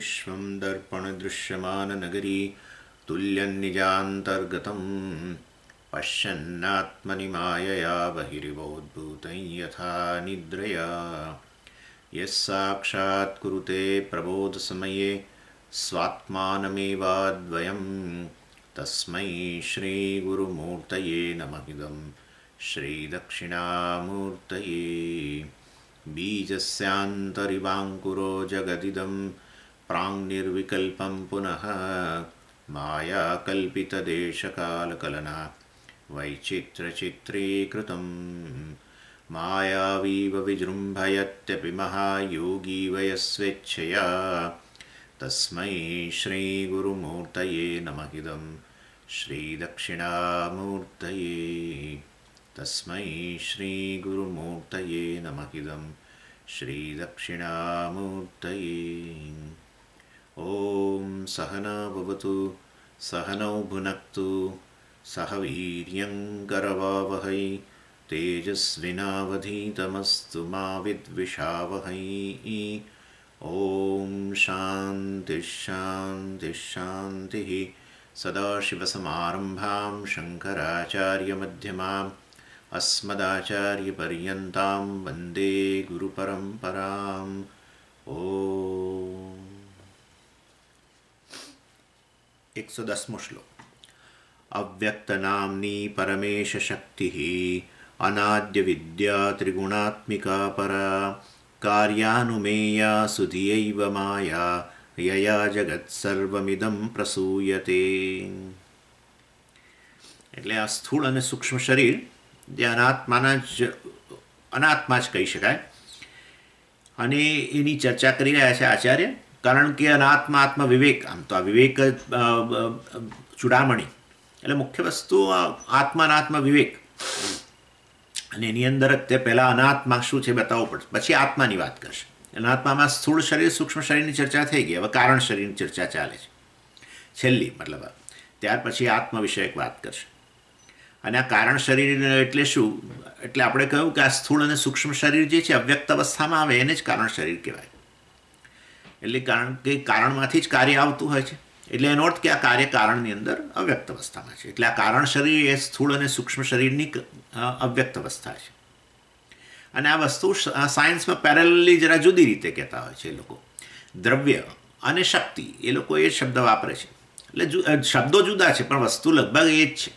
विश्वं दर्पणदृश्यमाननगरी तुल्यन्निजान्तर्गतं पश्यन्नात्मनि मायया बहिरिवोद्भूतं यथा निद्रया यस्साक्षात् कुरुते प्रबोधसमये स्वात्मानमेवाद्वयं तस्मै श्रीगुरुमूर्तये नमः श्रीदक्षिणामूर्तये बीजस्यान्तरिवाङ्कुरो जगदिदं प्राङ्निर्विकल्पं पुनः मायाकल्पितदेशकालकलना वैचित्र्यचित्रीकृतं मायावीव विजृम्भयत्यपि महायोगी वयस्वेच्छया तस्मै श्रीगुरुमूर्तये नमः श्रीदक्षिणामूर्तये तस्मै श्रीगुरुमूर्तये नमः श्रीदक्षिणामूर्तये। ॐ सहना भवतु सहनौ भुनक्तु सह वीर्यं करवावहै तेजस्विनावधीतमस्तु मा विद्विषावहै। ॐ शान्तिः शान्तिः शान्तिः। सदाशिवसमारम्भां शङ्कराचार्यमध्यमाम् अस्मदाचार्यपर्यन्तां वन्दे गुरुपरम्पराम्। ॐ 110 श्लोक। अव्यक्तनाम्नी परमेशशक्तिः अनाद्यविद्या त्रिगुणात्मिका परा कार्यानुमेया सुधियैव माया यया जगत्सर्वमिदं प्रसूयते। એટલે આ સ્થૂળ અને સૂક્ષ્મ શરીર જે અનાત્મા જ કહી શકાય અને એની ચર્ચા કરી રહ્યા છે આચાર્ય, કારણ કે અનાત્મા આત્મ વિવેક, આમ તો આ વિવેક ચૂડામણી એટલે મુખ્ય વસ્તુ આત્મા અનાત્મ વિવેક, અને એની અંદર તે પહેલાં અનાત્મા શું છે બતાવવું પડશે, પછી આત્માની વાત કરશે. અનાત્મામાં સ્થૂળ શરીર સૂક્ષ્મ શરીરની ચર્ચા થઈ ગઈ, હવે કારણ શરીરની ચર્ચા ચાલે છે છેલ્લી, મતલબ ત્યાર પછી આત્મ વિષયક વાત કરશે. અને આ કારણ શરીર એટલે શું? એટલે આપણે કહ્યું કે આ સ્થૂળ અને સૂક્ષ્મ શરીર જે છે અવ્યક્ત અવસ્થામાં આવે એને જ કારણ શરીર કહેવાય. એટલે કારણ કે કારણમાંથી જ કાર્ય આવતું હોય છે, એટલે એનો અર્થ કે આ કાર્ય કારણની અંદર અવ્યક્ત અવસ્થામાં છે. એટલે આ કારણ શરીર એ સ્થૂળ અને સૂક્ષ્મ શરીરની અવ્યક્ત અવસ્થા છે. અને આ વસ્તુ સાયન્સમાં પેરેલલી જરા જુદી રીતે કહેતા હોય છે એ લોકો. દ્રવ્ય અને શક્તિ એ લોકો એ શબ્દ વાપરે છે, એટલે શબ્દો જુદા છે પણ વસ્તુ લગભગ એ જ છે.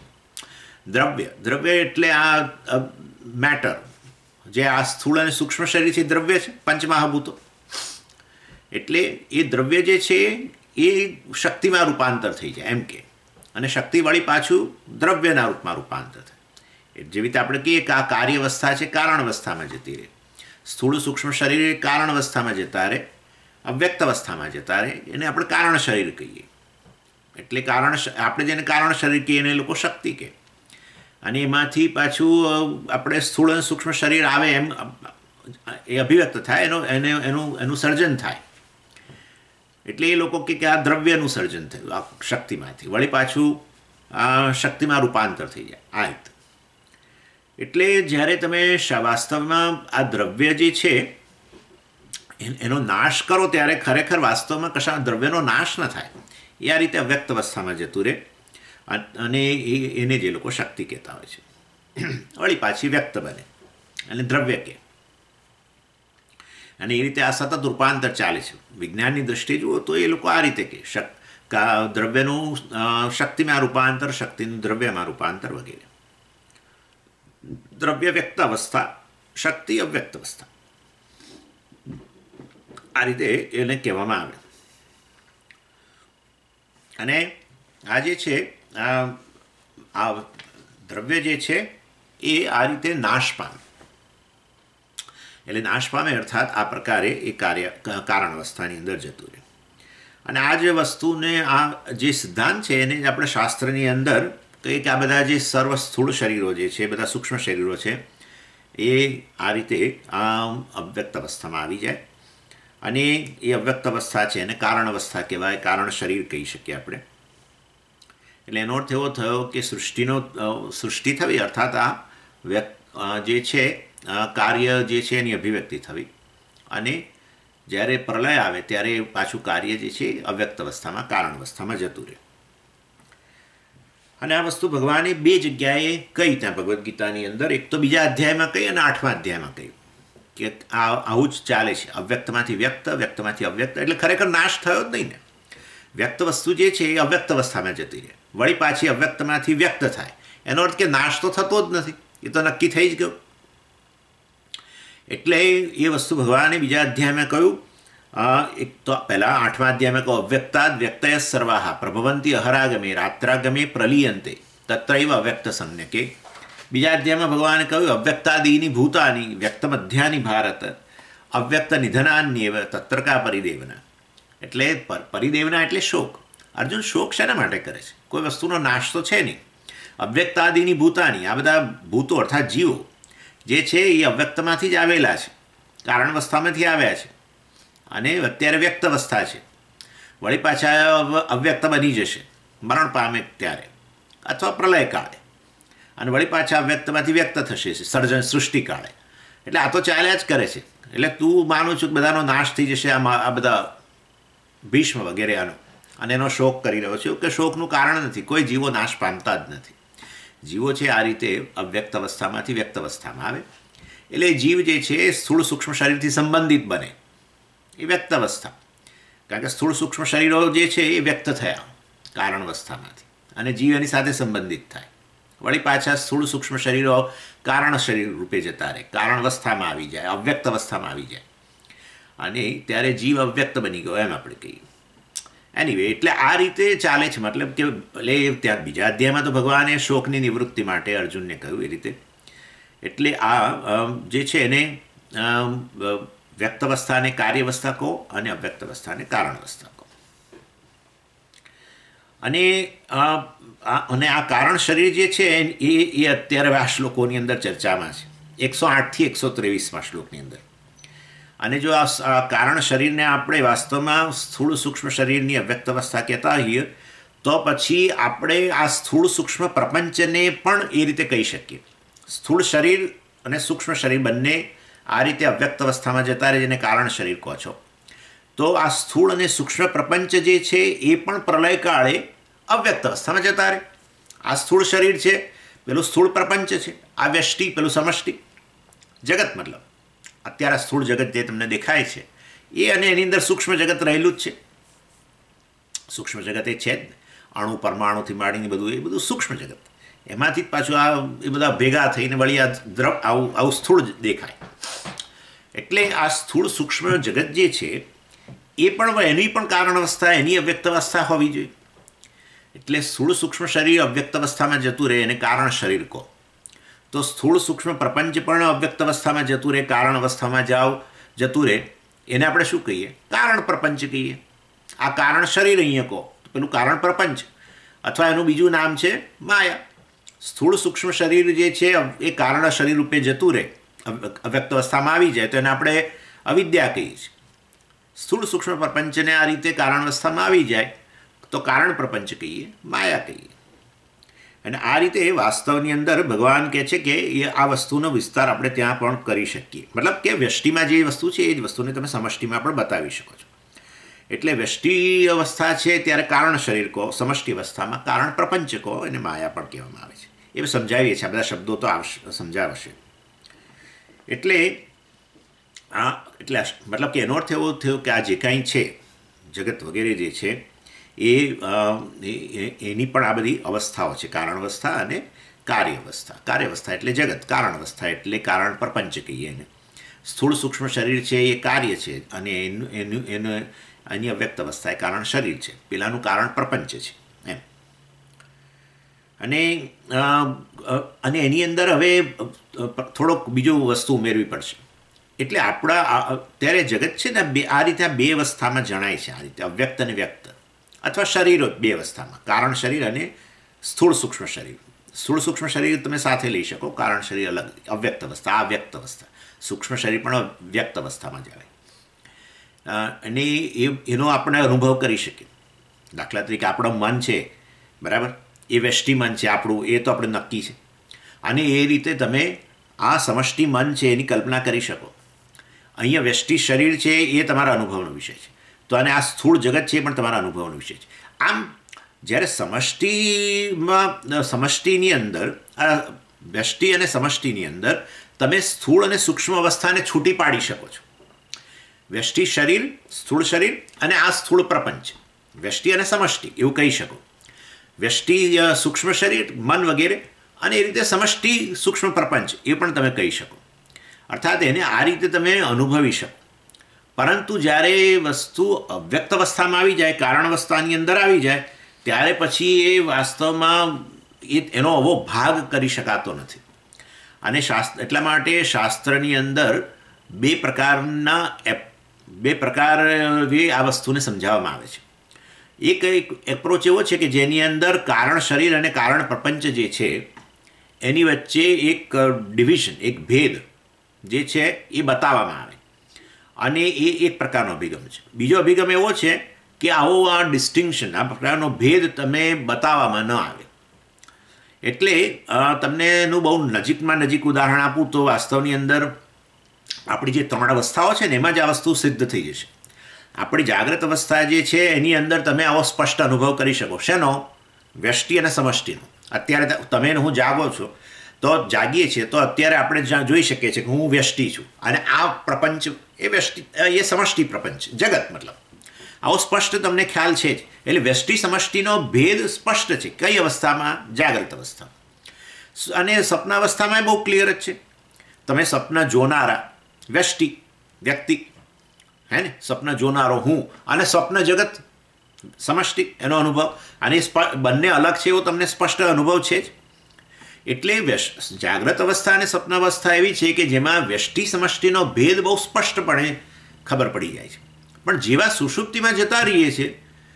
દ્રવ્ય એટલે આ મેટર, જે આ સ્થૂળ અને સૂક્ષ્મ શરીર છે દ્રવ્ય છે, પંચમહાભૂતો. એટલે એ દ્રવ્ય જે છે એ શક્તિમાં રૂપાંતર થઈ જાય એમ કે, અને શક્તિ વળી પાછું દ્રવ્યના રૂપમાં રૂપાંતર થાય. જેવી રીતે આપણે કહીએ કે આ કાર્ય અવસ્થા છે કારણ અવસ્થામાં જતી રહે, સ્થૂળ સૂક્ષ્મ શરીર કારણ અવસ્થામાં જતા રહે, અવ્યક્ત અવસ્થામાં જતા રહે, એને આપણે કારણ શરીર કહીએ. એટલે આપણે જેને કારણ શરીર કહીએ એને લોકો શક્તિ કહે. અને એમાંથી પાછું આપણે સ્થૂળ અને સૂક્ષ્મ શરીર આવે એમ એ અભિવ્યક્ત થાય, એનું સર્જન થાય. એટલે એ લોકો કે આ દ્રવ્યનું સર્જન થયું આ શક્તિમાંથી, વળી પાછું આ શક્તિમાં રૂપાંતર થઈ જાય આ રીતે. એટલે જ્યારે તમે વાસ્તવમાં આ દ્રવ્ય જે છે એનો નાશ કરો ત્યારે ખરેખર વાસ્તવમાં કશા દ્રવ્યનો નાશ ન થાય, એ આ રીતે અવ્યક્ત અવસ્થામાં જતું રહે, અને એને જે લોકો શક્તિ કહેતા હોય છે. વળી પાછી વ્યક્ત બને અને દ્રવ્ય કહે, અને એ રીતે આ સતત રૂપાંતર ચાલે છે. વિજ્ઞાનની દ્રષ્ટિએ જુઓ તો એ લોકો આ રીતે કહે, દ્રવ્યનું શક્તિમાં રૂપાંતર, શક્તિનું દ્રવ્યમાં રૂપાંતર વગેરે. દ્રવ્ય વ્યક્ત અવસ્થા, શક્તિ અવ્યક્ત અવસ્થા, આ રીતે એને કહેવામાં આવે. અને આ જે છે આ દ્રવ્ય જે છે એ આ રીતે નાશ પામે, એટલે નાશ પામે અર્થાત આ પ્રકારે એ કારણ અવસ્થાની અંદર જતું રહે. અને આ જે વસ્તુને આ જે સિદ્ધાંત છે એને જ આપણે શાસ્ત્રની અંદર કહીએ કે આ બધા જે સર્વ સ્થૂળ શરીરો જે છે, બધા સૂક્ષ્મ શરીરો છે, એ આ રીતે આ અવ્યક્ત અવસ્થામાં આવી જાય. અને એ અવ્યક્ત અવસ્થા છે એને કારણ અવસ્થા કહેવાય, કારણ શરીર કહી શકીએ આપણે. એટલે એનો અર્થ એવો થયો કે સૃષ્ટિ થવી અર્થાત આ જે છે કાર્ય જે છે એની અભિવ્યક્તિ થવી, અને જ્યારે પ્રલય આવે ત્યારે પાછું કાર્ય જે છે અવ્યક્ત અવસ્થામાં કારણ અવસ્થામાં જતું રહે. અને આ વસ્તુ ભગવાને 2 જગ્યાએ કહી ત્યાં ભગવદ્ ગીતાની અંદર. એક તો 2જા અધ્યાયમાં કહી અને 8મા અધ્યાયમાં કહ્યું કે આવું જ ચાલે છે, અવ્યક્તમાંથી વ્યક્ત, વ્યક્તમાંથી અવ્યક્ત. એટલે ખરેખર નાશ થયો જ નહીં ને. વ્યક્ત વસ્તુ જે છે એ અવ્યક્ત અવસ્થામાં જતી રહે, વળી પાછી અવ્યક્તમાંથી વ્યક્ત થાય. એનો અર્થ કે નાશ તો થતો જ નથી, એ તો નક્કી થઈ જ ગયો. એટલે એ વસ્તુ ભગવાને 2જા અધ્યાયમાં કહ્યું. એક તો પહેલાં 8મા અધ્યાયમાં કહું, અવ્યક્તાદ વ્યક્તય સર્વાહ પ્રભવંતી અહરાગમે રાત્રાગમે પ્રલીયંતે તત્રૈવ અવ્યક્ત સંજ્ઞકે. 2જા અધ્યાયમાં ભગવાને કહ્યું, અવ્યક્તાદીની ભૂતાની વ્યક્તમધ્યાની ભારત અવ્યક્ત નિધનાન્યેવ તત્ર કા પરિદેવના. એટલે પરિદેવના એટલે શોક. અર્જુન શોક શેના માટે કરે છે? કોઈ વસ્તુનો નાશ તો છે નહીં. અવ્યક્તાદીની ભૂતાની, આ બધા ભૂતો અર્થાત જીવો જે છે એ અવ્યક્તમાંથી જ આવેલા છે, કારણ અવસ્થામાંથી આવ્યા છે અને અત્યારે વ્યક્ત અવસ્થા છે. વળી પાછા અવ્યક્ત બની જશે મરણ પામે ત્યારે અથવા પ્રલય કાળે, અને વળી પાછા અવ્યક્તમાંથી વ્યક્ત થશે સર્જન સૃષ્ટિ કાળે. એટલે આ તો ચાલ્યા જ કરે છે. એટલે તું માનું છું કે બધાનો નાશ થઈ જશે, આ બધા ભીષ્મ વગેરે આનો, અને એનો શોક કરી રહ્યો છું કે શોકનું કારણ નથી. કોઈ જીવો નાશ પામતા જ નથી. જીવો છે આ રીતે અવ્યક્ત અવસ્થામાંથી વ્યક્ત અવસ્થામાં આવે. એટલે જીવ જે છે એ સ્થૂળ સૂક્ષ્મ શરીરથી સંબંધિત બને, એ વ્યક્ત અવસ્થા. કારણ કે સ્થૂળ સૂક્ષ્મ શરીરો જે છે એ વ્યક્ત થયા કારણ અવસ્થામાંથી, અને જીવ એની સાથે સંબંધિત થાય. વળી પાછા સ્થૂળ સૂક્ષ્મ શરીરો કારણ શરીર રૂપે જતા રહે, કારણ અવસ્થામાં આવી જાય, અવ્યક્ત અવસ્થામાં આવી જાય, અને ત્યારે જીવ અવ્યક્ત બની ગયો એમ આપણે કહીએ. એનીવે, એટલે આ રીતે ચાલે છે. મતલબ કે એટલે ત્યાં 2જા અધ્યાયમાં તો ભગવાને શોકની નિવૃત્તિ માટે અર્જુનને કહ્યું એ રીતે. એટલે આ જે છે એને વ્યક્ત અવસ્થાને કાર્યવસ્થા કહો અને અવ્યક્ત અવસ્થાને કારણ અવસ્થા કહો. અને આ કારણ શરીર જે છે એ અત્યારે આ શ્લોકોની અંદર ચર્ચામાં છે, 108થી 123મા શ્લોકની અંદર. અને જો આ કારણ શરીરને આપણે વાસ્તવમાં સ્થૂળ સૂક્ષ્મ શરીરની અવ્યક્ત અવસ્થા કહેતા હોઈએ તો પછી આપણે આ સ્થૂળ સૂક્ષ્મ પ્રપંચને પણ એ રીતે કહી શકીએ. સ્થૂળ શરીર અને સૂક્ષ્મ શરીર બંને આ રીતે અવ્યક્ત અવસ્થામાં જતા રહે, જેને કારણ શરીર કહો છો. તો આ સ્થૂળ અને સૂક્ષ્મ પ્રપંચ જે છે એ પણ પ્રલય કાળે અવ્યક્ત અવસ્થામાં જતા રહે. આ સ્થૂળ શરીર છે, પેલું સ્થૂળ પ્રપંચ છે, આ વ્યષ્ટિ, પેલું સમષ્ટિ જગત. મતલબ અત્યારે સ્થૂળ જગત જે તમને દેખાય છે એ, અને એની અંદર સૂક્ષ્મ જગત રહેલું જ છે. સૂક્ષ્મ જગત એ છે જ, અણુ પરમાણુથી માંડીને બધું, એ બધું સૂક્ષ્મ જગત. એમાંથી જ પાછું એ બધા ભેગા થઈને વળી આ આવું સ્થૂળ દેખાય. એટલે આ સ્થૂળ સૂક્ષ્મ જગત જે છે એ પણ એની પણ કારણ અવસ્થા, એની અવ્યક્ત અવસ્થા હોવી જોઈએ. એટલે સ્થૂળ સૂક્ષ્મ શરીર અવ્યક્ત અવસ્થામાં જતું રહે એને કારણ શરીર કહો. તો સ્થૂળ સૂક્ષ્મ પ્રપંચ પણ અવ્યક્ત અવસ્થામાં જતું રહે, કારણ અવસ્થામાં જતું રહે, એને આપણે શું કહીએ? કારણ પ્રપંચ કહીએ. આ કારણ શરીર અહીંયા કહો, પેલું કારણ પ્રપંચ, અથવા એનું બીજું નામ છે માયા. સ્થૂળ સૂક્ષ્મ શરીર જે છે એ કારણ શરીર રૂપે જતું રહે, અવ્યક્ત અવસ્થામાં આવી જાય તો એને આપણે અવિદ્યા કહીએ છીએ. સ્થૂળ સૂક્ષ્મ પ્રપંચને આ રીતે કારણ અવસ્થામાં આવી જાય તો કારણ પ્રપંચ કહીએ, માયા કહીએ. અને આ રીતે વાસ્તવની અંદર ભગવાન કહે છે કે એ આ વસ્તુનો વિસ્તાર આપણે ત્યાં પણ કરી શકીએ. મતલબ કે વ્યષ્ટિમાં જે વસ્તુ છે એ જ વસ્તુને તમે સમષ્ટિમાં પણ બતાવી શકો છો. એટલે વ્યષ્ટિ અવસ્થા છે ત્યારે કારણ શરીર કહો, સમષ્ટિ અવસ્થામાં કારણ પ્રપંચ કહો, એને માયા પણ કહેવામાં આવે છે. એ સમજાવીએ છીએ, આ બધા શબ્દો તો સમજાવશે. એટલે મતલબ કે એનો અર્થ એવો થયો કે આ જે કાંઈ છે જગત વગેરે જે છે એની પણ આ બધી અવસ્થાઓ છે, કારણ અવસ્થા અને કાર્ય અવસ્થા. કાર્ય અવસ્થા એટલે જગત, કારણ અવસ્થા એટલે કારણ પ્રપંચ કહીએ એને. સ્થૂળ સૂક્ષ્મ શરીર છે એ કાર્ય છે, અને એની અવ્યક્ત અવસ્થા એ કારણ શરીર છે, પેલાનું કારણ પ્રપંચ છે એમ. અને એની અંદર હવે થોડોક બીજો વસ્તુ ઉમેરવી પડશે. એટલે આપણા અત્યારે જગત છે ને આ રીતે આ 2 અવસ્થામાં જણાય છે, આ રીતે અવ્યક્ત અને વ્યક્ત, અથવા શરીરો 2 અવસ્થામાં, કારણ શરીર અને સ્થૂળ સૂક્ષ્મ શરીર. સ્થૂળ સૂક્ષ્મ શરીર તમે સાથે લઈ શકો, કારણ શરીર અલગ, અવ્યક્ત અવસ્થા, આ વ્યક્ત અવસ્થા. સૂક્ષ્મ શરીર પણ વ્યક્ત અવસ્થામાં જ આવે, અને એનો આપણે અનુભવ કરી શકીએ. દાખલા તરીકે આપણું મન છે, બરાબર, એ વ્યષ્ટિ મન છે આપણું, એ તો આપણે નક્કી છે. અને એ રીતે તમે આ સમષ્ટિ મન છે એની કલ્પના કરી શકો. અહીંયા વ્યષ્ટિ શરીર છે એ તમારા અનુભવનો વિષય છે, તો અને આ સ્થૂળ જગત છે એ પણ તમારા અનુભવનો વિષય છે. આમ જ્યારે સમષ્ટિની અંદર વ્યષ્ટિ અને સમષ્ટિની અંદર તમે સ્થૂળ અને સૂક્ષ્મ અવસ્થાને છૂટી પાડી શકો છો. વ્યષ્ટિ શરીર, સ્થૂળ શરીર અને આ સ્થૂળ પ્રપંચ, વ્યષ્ટિ અને સમષ્ટિ એવું કહી શકો. વ્યષ્ટિ સૂક્ષ્મ શરીર, મન વગેરે, અને એ રીતે સમષ્ટિ સૂક્ષ્મ પ્રપંચ એ પણ તમે કહી શકો. અર્થાત એને આ રીતે તમે અનુભવી શકો. પરંતુ જ્યારે વસ્તુ અવ્યક્ત અવસ્થામાં આવી જાય, કારણ અવસ્થાની અંદર આવી જાય, ત્યારે પછી એ વાસ્તવમાં એનો આવો ભાગ કરી શકાતો નથી. અને એટલા માટે શાસ્ત્રની અંદર બે પ્રકારે આ વસ્તુને સમજાવવામાં આવે છે. એક એપ્રોચ એવો છે કે જેની અંદર કારણ શરીર અને કારણ પ્રપંચ જે છે એની વચ્ચે એક ડિવિઝન, એક ભેદ જે છે એ બતાવવામાં આવે, અને એ એક પ્રકારનો અભિગમ છે. બીજો અભિગમ એવો છે કે આવો આ ડિસ્ટિંક્શન, આ પ્રકારનો ભેદ તમે બતાવવામાં ન આવે. એટલે તમને એનું બહુ નજીકમાં નજીક ઉદાહરણ આપું તો વાસ્તવની અંદર આપણી જે 3 અવસ્થાઓ છે ને એમાં જ આ વસ્તુ સિદ્ધ થઈ જશે. આપણી જાગ્રત અવસ્થા જે છે એની અંદર તમે આવો સ્પષ્ટ અનુભવ કરી શકો. શેનો? વ્યષ્ટિ અને સમષ્ટિનો. અત્યારે તમે હું જાગો છો તો જાગીએ છીએ તો અત્યારે આપણે જોઈ શકીએ છીએ કે હું વ્યષ્ટિ છું અને આ પ્રપંચ એ સમષ્ટિ પ્રપંચ, જગત મતલબ. આવો સ્પષ્ટ તમને ખ્યાલ છે જ. એટલે વ્યષ્ટિ સમષ્ટિનો ભેદ સ્પષ્ટ છે. કઈ અવસ્થામાં? જાગ્રત અવસ્થામાં. અને સ્વપ્ન અવસ્થામાં બહુ ક્લિયર જ છે. તમે સ્વપ્ન જોનારા વ્યષ્ટિ, વ્યક્તિ, હે ને, સ્વપ્ન જોનારો હું, અને સ્વપ્ન જગત સમષ્ટિ, એનો અનુભવ. અને બંને અલગ છે એવો તમને સ્પષ્ટ અનુભવ છે જ. એટલે જાગ્રત અવસ્થા અને સ્વપ્ન અવસ્થા એવી છે કે જેમાં વ્યષ્ટિ સમષ્ટિનો ભેદ બહુ સ્પષ્ટપણે ખબર પડી જાય છે. પણ જેવા સુષુપ્તિમાં જતા રહીએ છીએ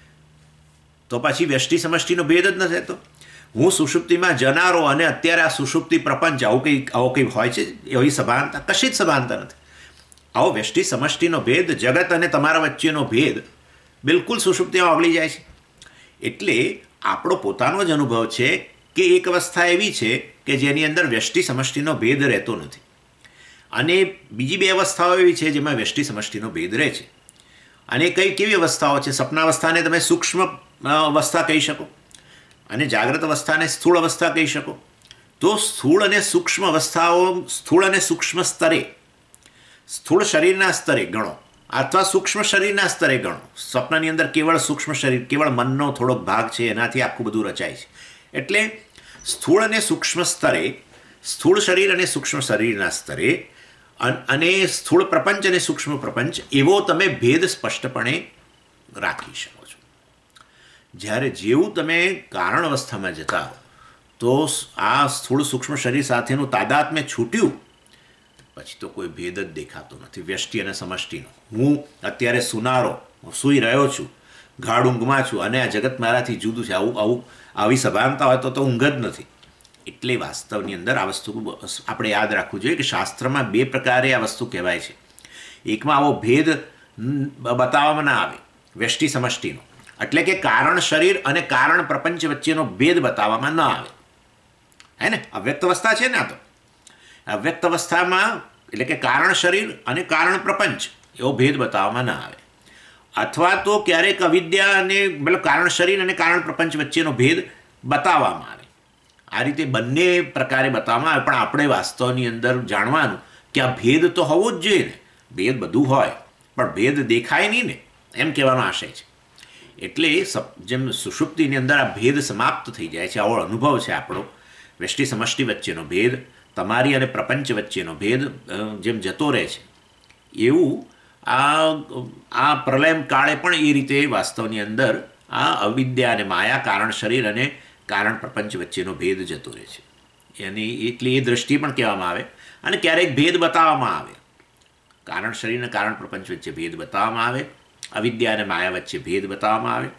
તો પછી વ્યષ્ટિ સમષ્ટિનો ભેદ જ નથી રહેતો. હું સુષુપ્તિમાં જનારો અને અત્યારે આ સુષુપ્તિ પ્રપંચ આવો કંઈ હોય છે? એવી સભાનતા કશી જ સભાનતા નથી. આવો વ્યષ્ટિ સમષ્ટિનો ભેદ, જગત અને તમારા વચ્ચેનો ભેદ બિલકુલ સુષુપ્તિમાં ઓગળી જાય છે. એટલે આપણો પોતાનો જ અનુભવ છે કે એક અવસ્થા એવી છે કે જેની અંદર વ્યષ્ટિ સમષ્ટિનો ભેદ રહેતો નથી, અને બીજી 2 અવસ્થાઓ એવી છે જેમાં વ્યષ્ટિ સમષ્ટિનો ભેદ રહે છે. અને કેવી અવસ્થાઓ છે? સપનાવસ્થાને તમે સૂક્ષ્મ અવસ્થા કહી શકો, અને જાગ્રત અવસ્થાને સ્થૂળ અવસ્થા કહી શકો. તો સ્થૂળ અને સૂક્ષ્મ અવસ્થાઓ, સ્થૂળ અને સૂક્ષ્મ સ્તરે, સ્થૂળ શરીરના સ્તરે ગણો અથવા સૂક્ષ્મ શરીરના સ્તરે ગણો. સ્વપ્નની અંદર કેવળ સૂક્ષ્મ શરીર, કેવળ મનનો થોડોક ભાગ છે, એનાથી આખું બધું રચાય છે. એટલે સ્થૂળ અને સૂક્ષ્મ સ્તરે, સ્થૂળ શરીર અને સૂક્ષ્મ શરીરના સ્તરે, અને સ્થૂળ પ્રપંચ અને સૂક્ષ્મ પ્રપંચ, એવો તમે ભેદ સ્પષ્ટપણે રાખી શકો છો. જ્યારે જેવું તમે કારણ અવસ્થામાં જતા હો તો આ સ્થૂળ સૂક્ષ્મ શરીર સાથેનું તાદાત્મ્ય છૂટ્યું પછી તો કોઈ ભેદ જ દેખાતો નથી વ્યષ્ટિ અને સમષ્ટિનો. હું અત્યારે સુનારો, હું સૂઈ રહ્યો છું, ગાઢ ઊંઘમાં છું, અને આ જગત મારાથી જુદું છે. આવી સભાનતા હોય તો ઊંઘ જ નથી. એટલે વાસ્તવની અંદર આ વસ્તુ આપણે યાદ રાખવું જોઈએ કે શાસ્ત્રમાં 2 પ્રકારે આ વસ્તુ કહેવાય છે. એકમાં આવો ભેદ બતાવવામાં ના આવે વ્યષ્ટિ સમષ્ટિનો, એટલે કે કારણ શરીર અને કારણ પ્રપંચ વચ્ચેનો ભેદ બતાવવામાં ન આવે. હે ને, અવ્યક્ત અવસ્થા છે ને. આ તો અવ્યક્ત અવસ્થામાં એટલે કે કારણ શરીર અને કારણ પ્રપંચ એવો ભેદ બતાવવામાં ના આવે. અથવા તો ક્યારેક અવિદ્યા અને મતલબ કારણ શરીર અને કારણ પ્રપંચ વચ્ચેનો ભેદ બતાવવામાં આવે. આ રીતે બંને પ્રકારે બતાવવામાં આવે. પણ આપણે વાસ્તવની અંદર જાણવાનું કે આ ભેદ તો હોવો જ જોઈએ ને. ભેદ બધું હોય પણ ભેદ દેખાય નહીં ને, એમ કહેવાનો આશય છે. એટલે જેમ સુષુપ્તિની અંદર આ ભેદ સમાપ્ત થઈ જાય છે, આવો અનુભવ છે આપણો. વ્યષ્ટિ સમષ્ટિ વચ્ચેનો ભેદ, તમારી અને પ્રપંચ વચ્ચેનો ભેદ જેમ જતો રહે છે, એવું આ પ્રલય કાળે પણ એ રીતે વાસ્તવની અંદર આ અવિદ્યા અને માયા, કારણ શરીર અને કારણ પ્રપંચ વચ્ચેનો ભેદ જતો રહે છે. એની એટલે એ દ્રષ્ટિએ પણ કહેવામાં આવે. અને ક્યારેક ભેદ બતાવવામાં આવે, કારણ શરીર અને કારણ પ્રપંચ વચ્ચે ભેદ બતાવવામાં આવે, અવિદ્યા અને માયા વચ્ચે ભેદ બતાવવામાં આવે.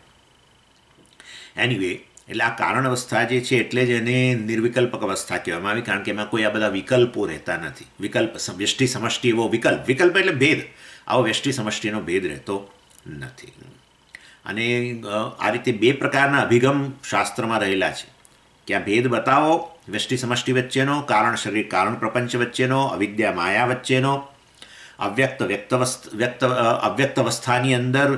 એનીવે, એટલે આ કારણ અવસ્થા જે છે એટલે જ એને નિર્વિકલ્પક અવસ્થા કહેવામાં આવી, કારણ કે એમાં કોઈ આ બધા વિકલ્પો રહેતા નથી. વિકલ્પ વ્યષ્ટિ સમષ્ટિ એવો વિકલ્પ એટલે ભેદ, આવો વ્યષ્ટિ સમષ્ટિનો ભેદ રહેતો નથી. અને આ રીતે 2 પ્રકારના અભિગમ શાસ્ત્રમાં રહેલા છે કે આ ભેદ બતાવો વ્યષ્ટિ સમષ્ટિ વચ્ચેનો, કારણ શરીર કારણ પ્રપંચ વચ્ચેનો, અવિદ્યા માયા વચ્ચેનો, અવ્યક્ત અવસ્થાની અંદર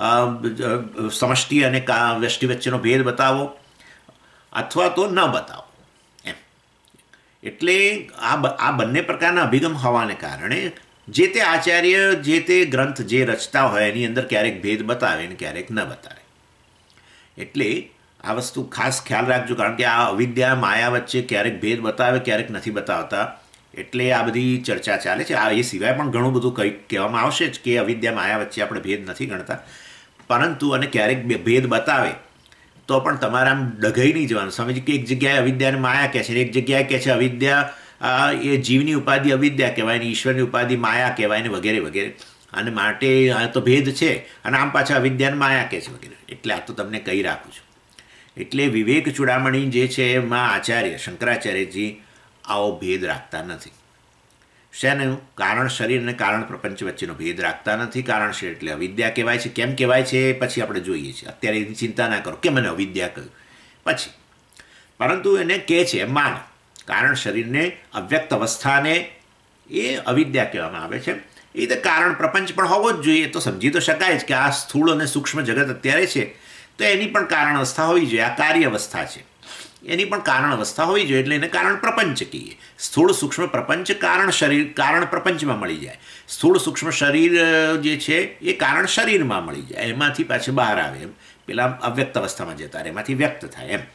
સમષ્ટિ અને વ્યષ્ટિ વચ્ચેનો ભેદ બતાવો અથવા તો ન બતાવો એમ. એટલે આ બંને પ્રકારના અભિગમ હોવાને કારણે જે તે આચાર્ય જે તે ગ્રંથ જે રચતા હોય એની અંદર ક્યારેક ભેદ બતાવે અને ક્યારેક ન બતાવે. એટલે આ વસ્તુ ખાસ ખ્યાલ રાખજો, કારણ કે આ અવિદ્યા માયા વચ્ચે ક્યારેક ભેદ બતાવે ક્યારેક નથી બતાવતા. એટલે આ બધી ચર્ચા ચાલે છે. એ સિવાય પણ ઘણું બધું કંઈક કહેવામાં આવશે જ કે અવિદ્યા માયા વચ્ચે આપણે ભેદ નથી ગણતા, પરંતુ અને ક્યારેક ભેદ બતાવે તો પણ તમારે આમ ડઘાઈ નહીં જવાનું. સમજી કે એક જગ્યાએ અવિદ્યાને માયા કહે છે, એક જગ્યાએ કહે છે અવિદ્યા એ જીવની ઉપાધિ અવિદ્યા કહેવાય ને ઈશ્વરની ઉપાધિ માયા કહેવાય ને વગેરે વગેરે. અને માટે આ તો ભેદ છે અને આમ પાછા અવિદ્યાને માયા કહે છે વગેરે. એટલે આ તો તમને કહી રાખું છું. એટલે વિવેક ચૂડામણી જે છે એમાં આચાર્ય શંકરાચાર્યજી આવો ભેદ રાખતા નથી. શેનું? કારણ શરીર અને કારણ પ્રપંચ વચ્ચેનો ભેદ રાખતા નથી. કારણ શરીર એટલે અવિદ્યા કહેવાય છે. કેમ કહેવાય છે પછી આપણે જોઈએ છીએ. અત્યારે એની ચિંતા ના કરો કે મને અવિદ્યા કહ્યું પછી, પરંતુ એને કહે છે એમ માનો. કારણ શરીરને અવ્યક્ત અવસ્થાને એ અવિદ્યા કહેવામાં આવે છે. એ રીતે કારણ પ્રપંચ પણ હોવો જ જોઈએ. તો સમજી તો શકાય જ કે આ સ્થૂળ અને સૂક્ષ્મ જગત અત્યારે છે તો એની પણ કારણ અવસ્થા હોવી જોઈએ. આ કાર્ય અવસ્થા છે, એની પણ કારણ અવસ્થા હોવી જોઈએ. એટલે એને કારણ પ્રપંચ કહીએ. સ્થૂળ સૂક્ષ્મ પ્રપંચ કારણ શરીર કારણ પ્રપંચમાં મળી જાય. સ્થૂળ સૂક્ષ્મ શરીર જે છે એ કારણ શરીરમાં મળી જાય, એમાંથી પાછું બહાર આવે એમ. પેલા અવ્યક્ત અવસ્થામાં જતા રહે, એમાંથી વ્યક્ત થાય એમ.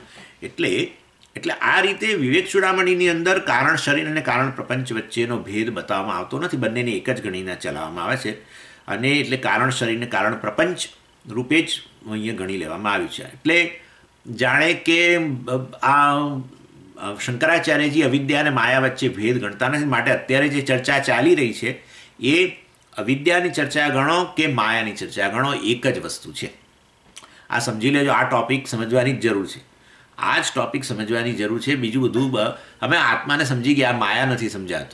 એટલે આ રીતે વિવેક ચૂડામણીની અંદર કારણ શરીર અને કારણ પ્રપંચ વચ્ચેનો ભેદ બતાવવામાં આવતો નથી. બંનેને એક જ ગણીને ચલાવવામાં આવે છે. અને એટલે કારણ શરીરને કારણ પ્રપંચ રૂપે જ અહીંયા ગણી લેવામાં આવ્યું છે. એટલે જાણે કે આ શંકરાચાર્યજી અવિદ્યા અને માયા વચ્ચે ભેદ ગણતા નથી. માટે અત્યારે જે ચર્ચા ચાલી રહી છે એ અવિદ્યાની ચર્ચા ગણો કે માયાની ચર્ચા ગણો, એક જ વસ્તુ છે. આ સમજી લેજો. આ ટોપિક સમજવાની જ જરૂર છે. આ જ ટોપિક સમજવાની જરૂર છે. બીજું બધું અમે આત્માને સમજી ગયા, માયા નથી સમજાતો.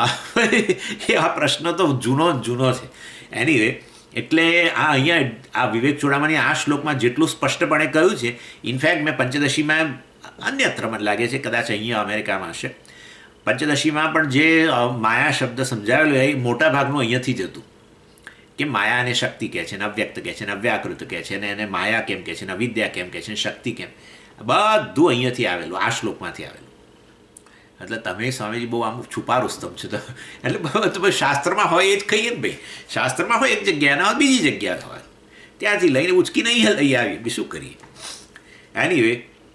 આ પ્રશ્ન તો જૂનો છે. એનીવે, એટલે આ અહીંયા આ વિવેક ચૂડામણી આ શ્લોકમાં જેટલું સ્પષ્ટપણે કહ્યું છે, ઇનફેક્ટ મેં પંચદશીમાં અન્યત્ર મને લાગે છે, કદાચ અહીંયા અમેરિકામાં હશે, પંચદશીમાં પણ જે માયા શબ્દ સમજાવેલો એ મોટા ભાગનું અહીંયાથી જ હતું. કે માયાને શક્તિ કહે છે ને અવ્યક્ત કહે છે ને અવ્યાકૃત કહે છે ને એને માયા કેમ કહે છે ને અવિદ્યા કેમ કહે છે ને શક્તિ કેમ, બધું અહીંયાથી આવેલું, આ શ્લોકમાંથી આવેલું. એટલે તમે સ્વામીજી બહુ આમ છુપા રૂસ્તમ છો. એટલે શાસ્ત્રમાં હોય એ જ કહીએ ને ભાઈ. શાસ્ત્રમાં હોય એક જગ્યા ના હોય બીજી જગ્યા હોય, ત્યાંથી લઈને ઉચકી નહીં લઈ આવીએ, બી શું કરીએ. એનીવે,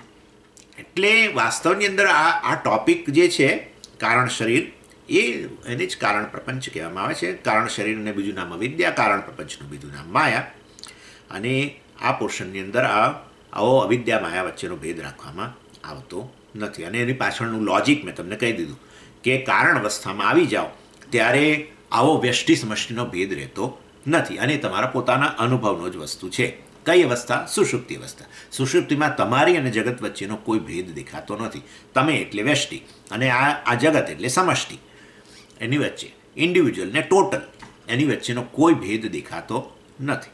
એટલે વાસ્તવની અંદર આ ટોપિક જે છે કારણ શરીર એને જ કારણ પ્રપંચ કહેવામાં આવે છે. કારણ શરીરને બીજું નામ અવિદ્યા, કારણ પ્રપંચનું બીજું નામ માયા. અને આ પોર્શનની અંદર આવો અવિદ્યા માયા વચ્ચેનો ભેદ રાખવામાં આવતો નથી. અને એની પાછળનું લોજિક મેં તમને કહી દીધું કે કારણ અવસ્થામાં આવી જાઓ ત્યારે આવો વ્યષ્ટિ સમષ્ટિનો ભેદ રહેતો નથી. અને તમારા પોતાના અનુભવનો જ વસ્તુ છે. કઈ અવસ્થા? સુષુપ્તિ અવસ્થા. સુષુપ્તિમાં તમારી અને જગત વચ્ચેનો કોઈ ભેદ દેખાતો નથી. તમે એટલે વ્યષ્ટિ અને આ જગત એટલે સમષ્ટિ, એની વચ્ચે ઇન્ડિવિજ્યુઅલ ને ટોટલ એની વચ્ચેનો કોઈ ભેદ દેખાતો નથી.